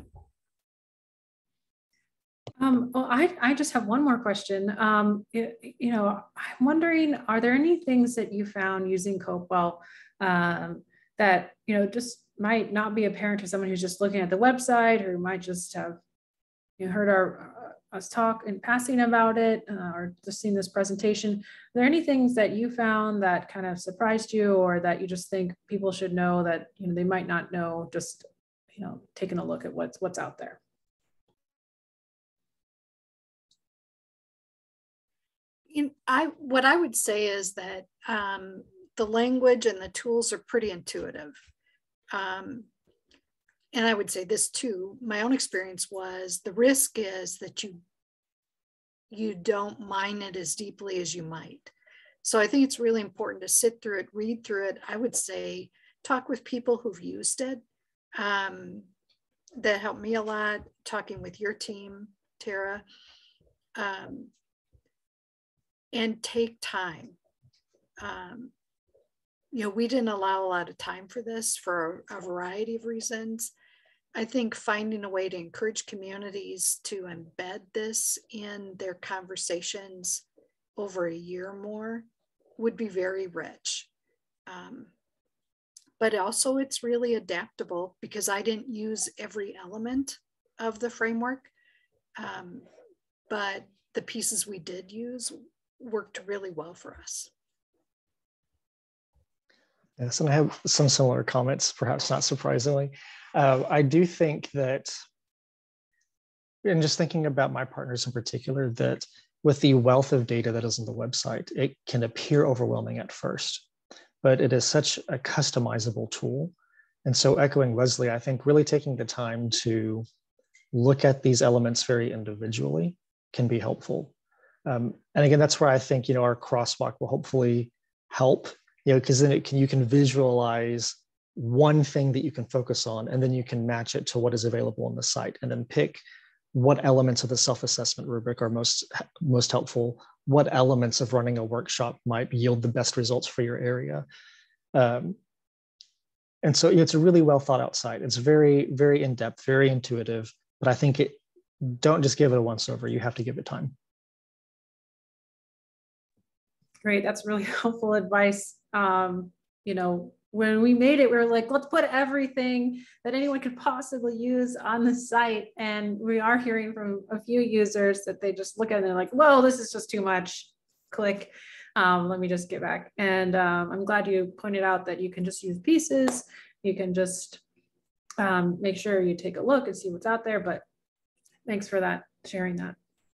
Um, well, I, I just have one more question. Um, it, you know, I'm wondering, are there any things that you found using COPEWELL um, that, you know, just might not be apparent to someone who's just looking at the website, or might just have you know, heard our uh, us talk in passing about it, uh, or just seen this presentation? Are there any things that you found that kind of surprised you, or that you just think people should know that, you know, they might not know, just, you know, taking a look at what's what's out there? In, I, what I would say is that um, the language and the tools are pretty intuitive. Um, and I would say this too, my own experience was the risk is that you, you don't mine it as deeply as you might. So I think it's really important to sit through it, read through it. I would say, talk with people who've used it. Um, that helped me a lot, talking with your team, Tara. Um, And take time. Um, you know, we didn't allow a lot of time for this for a, a variety of reasons. I think finding a way to encourage communities to embed this in their conversations over a year or more would be very rich. Um, but also it's really adaptable, because I didn't use every element of the framework, um, but the pieces we did use worked really well for us. Yes, and I have some similar comments, perhaps not surprisingly. Uh, I do think that, and just thinking about my partners in particular, that with the wealth of data that is on the website, it can appear overwhelming at first, but it is such a customizable tool. And so echoing Wesley, I think really taking the time to look at these elements very individually can be helpful. Um, and again, that's where I think, you know, our crosswalk will hopefully help, you know, because then it can, you can visualize one thing that you can focus on, and then you can match it to what is available on the site, and then pick what elements of the self-assessment rubric are most, most helpful, what elements of running a workshop might yield the best results for your area. Um, and so it's a really well thought out site. It's very, very in-depth, very intuitive, but I think it, don't just give it a once over, you have to give it time. Great, that's really helpful advice. Um, you know, when we made it, we were like, let's put everything that anyone could possibly use on the site. And we are hearing from a few users that they just look at it and they're like, whoa, this is just too much. Click, um, let me just get back. And um, I'm glad you pointed out that you can just use pieces. You can just um, make sure you take a look and see what's out there. But thanks for that, sharing that.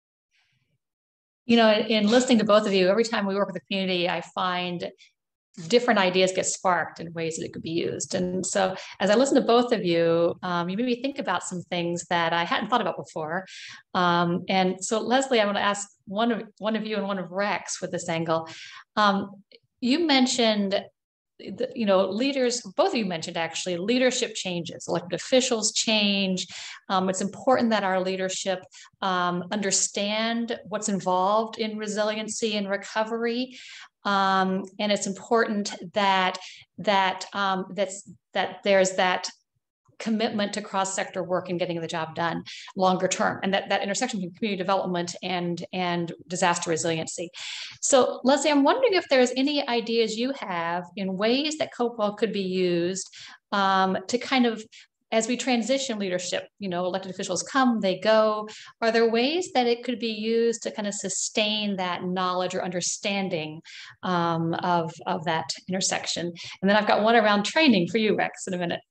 You know, in listening to both of you, every time we work with the community, I find different ideas get sparked in ways that it could be used. And so as I listen to both of you, um, you made me think about some things that I hadn't thought about before. Um, and so Leslie, I want to ask one of, one of you and one of Rex with this angle. Um, you mentioned, the, you know, leaders, both of you mentioned actually, leadership changes, elected officials change. Um, it's important that our leadership um, understand what's involved in resiliency and recovery. Um, and it's important that that um, that's that there's that commitment to cross-sector work and getting the job done longer term, and that that intersection between community development and and disaster resiliency. So Leslie, I'm wondering if there's any ideas you have in ways that COPEWELL could be used um, to kind of, as we transition leadership, you know, elected officials come, they go. Are there ways that it could be used to kind of sustain that knowledge or understanding um, of, of that intersection? And then I've got one around training for you, Rex, in a minute.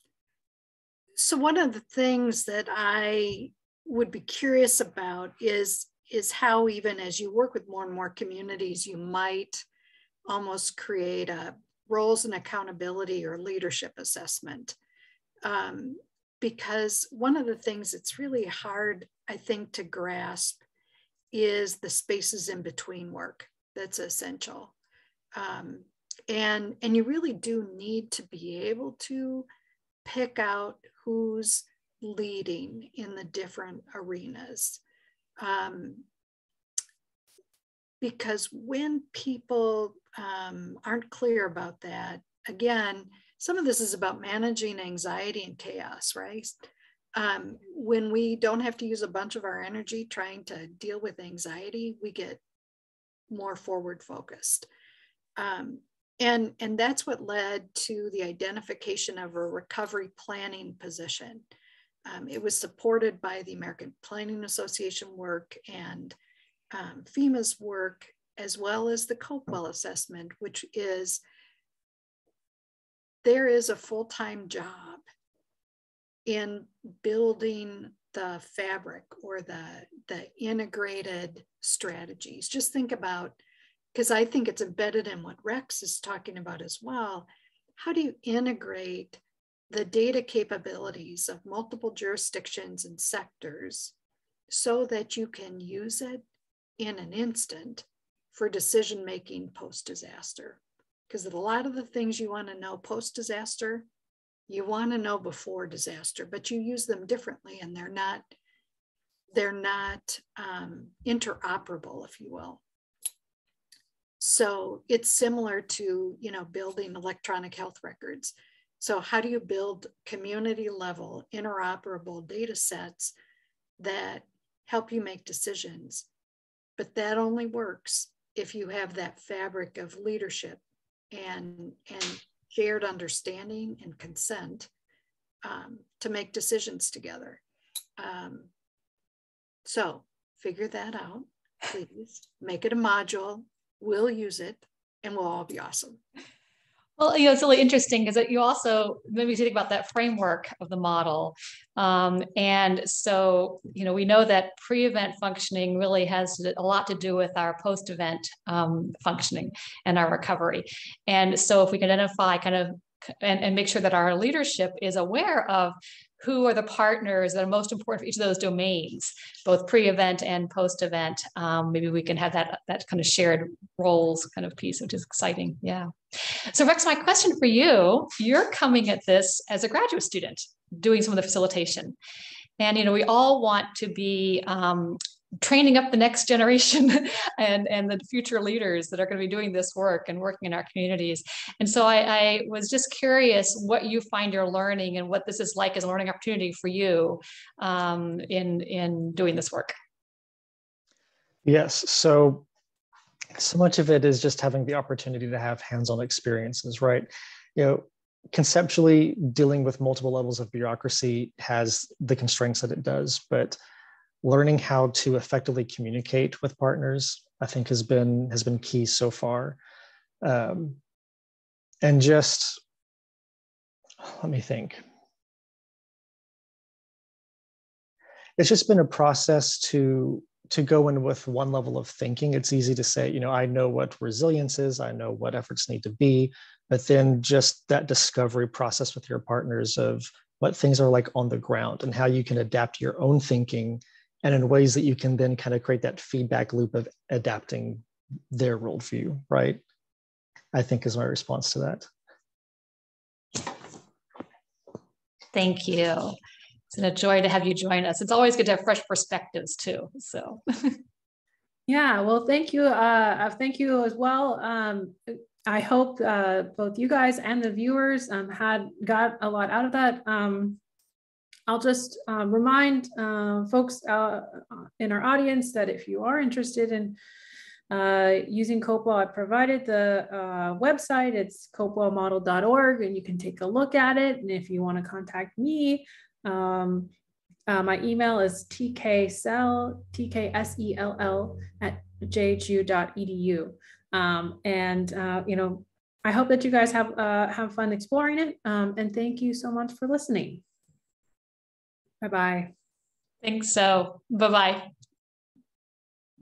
So one of the things that I would be curious about is, is how, even as you work with more and more communities, you might almost create a roles and accountability or leadership assessment. Um, because one of the things that's really hard, I think, to grasp is the spaces in between work that's essential. Um, and, and you really do need to be able to pick out who's leading in the different arenas. Um, because when people um, aren't clear about that, again, some of this is about managing anxiety and chaos, right? Um, when we don't have to use a bunch of our energy trying to deal with anxiety, we get more forward focused. Um, and, and that's what led to the identification of a recovery planning position. Um, it was supported by the American Planning Association work and um, FEMA's work, as well as the COPEWELL assessment, which is, there is a full-time job in building the fabric or the, the integrated strategies. Just think about, because I think it's embedded in what Rex is talking about as well. How do you integrate the data capabilities of multiple jurisdictions and sectors so that you can use it in an instant for decision-making post-disaster? Because a lot of the things you want to know post-disaster, you want to know before disaster, but you use them differently, and they're not, they're not um, interoperable, if you will. So it's similar to, you know, building electronic health records. So how do you build community level interoperable data sets that help you make decisions? But that only works if you have that fabric of leadership and, and shared understanding and consent um, to make decisions together. Um, so figure that out, please. Make it a module. We'll use it, and we'll all be awesome. Well, you know, it's really interesting because you also maybe think about that framework of the model. Um, and so, you know, we know that pre-event functioning really has a lot to do with our post-event um, functioning and our recovery. And so if we can identify kind of and, and make sure that our leadership is aware of who are the partners that are most important for each of those domains, both pre-event and post-event. Um, maybe we can have that, that kind of shared roles kind of piece, which is exciting. Yeah. So Rex, my question for you, you're coming at this as a graduate student, doing some of the facilitation. And, you know, we all want to be um, training up the next generation and, and the future leaders that are going to be doing this work and working in our communities. And so I, I was just curious what you find you're learning and what this is like as a learning opportunity for you um, in, in doing this work. Yes, so, so much of it is just having the opportunity to have hands-on experiences, right? You know, conceptually, dealing with multiple levels of bureaucracy has the constraints that it does, but learning how to effectively communicate with partners, I think, has been has been key so far. Um, and just, let me think. It's just been a process to to go in with one level of thinking. It's easy to say, you know, I know what resilience is, I know what efforts need to be, but then just that discovery process with your partners of what things are like on the ground and how you can adapt your own thinking and in ways that you can then kind of create that feedback loop of adapting their worldview, right? I think is my response to that. Thank you. It's been a joy to have you join us. It's always good to have fresh perspectives too, so. Yeah, well, thank you. Uh, thank you as well. Um, I hope uh, both you guys and the viewers um, had got a lot out of that. Um, I'll just uh, remind uh, folks uh, in our audience that if you are interested in uh, using COPEWELL, I provided the uh, website. It's copewell model dot org, and you can take a look at it. And if you want to contact me, um, uh, my email is tksell, T K S E L L at j h u dot e d u. Um, and, uh, you know, I hope that you guys have, uh, have fun exploring it. Um, and thank you so much for listening. Bye-bye. Think so. Bye-bye.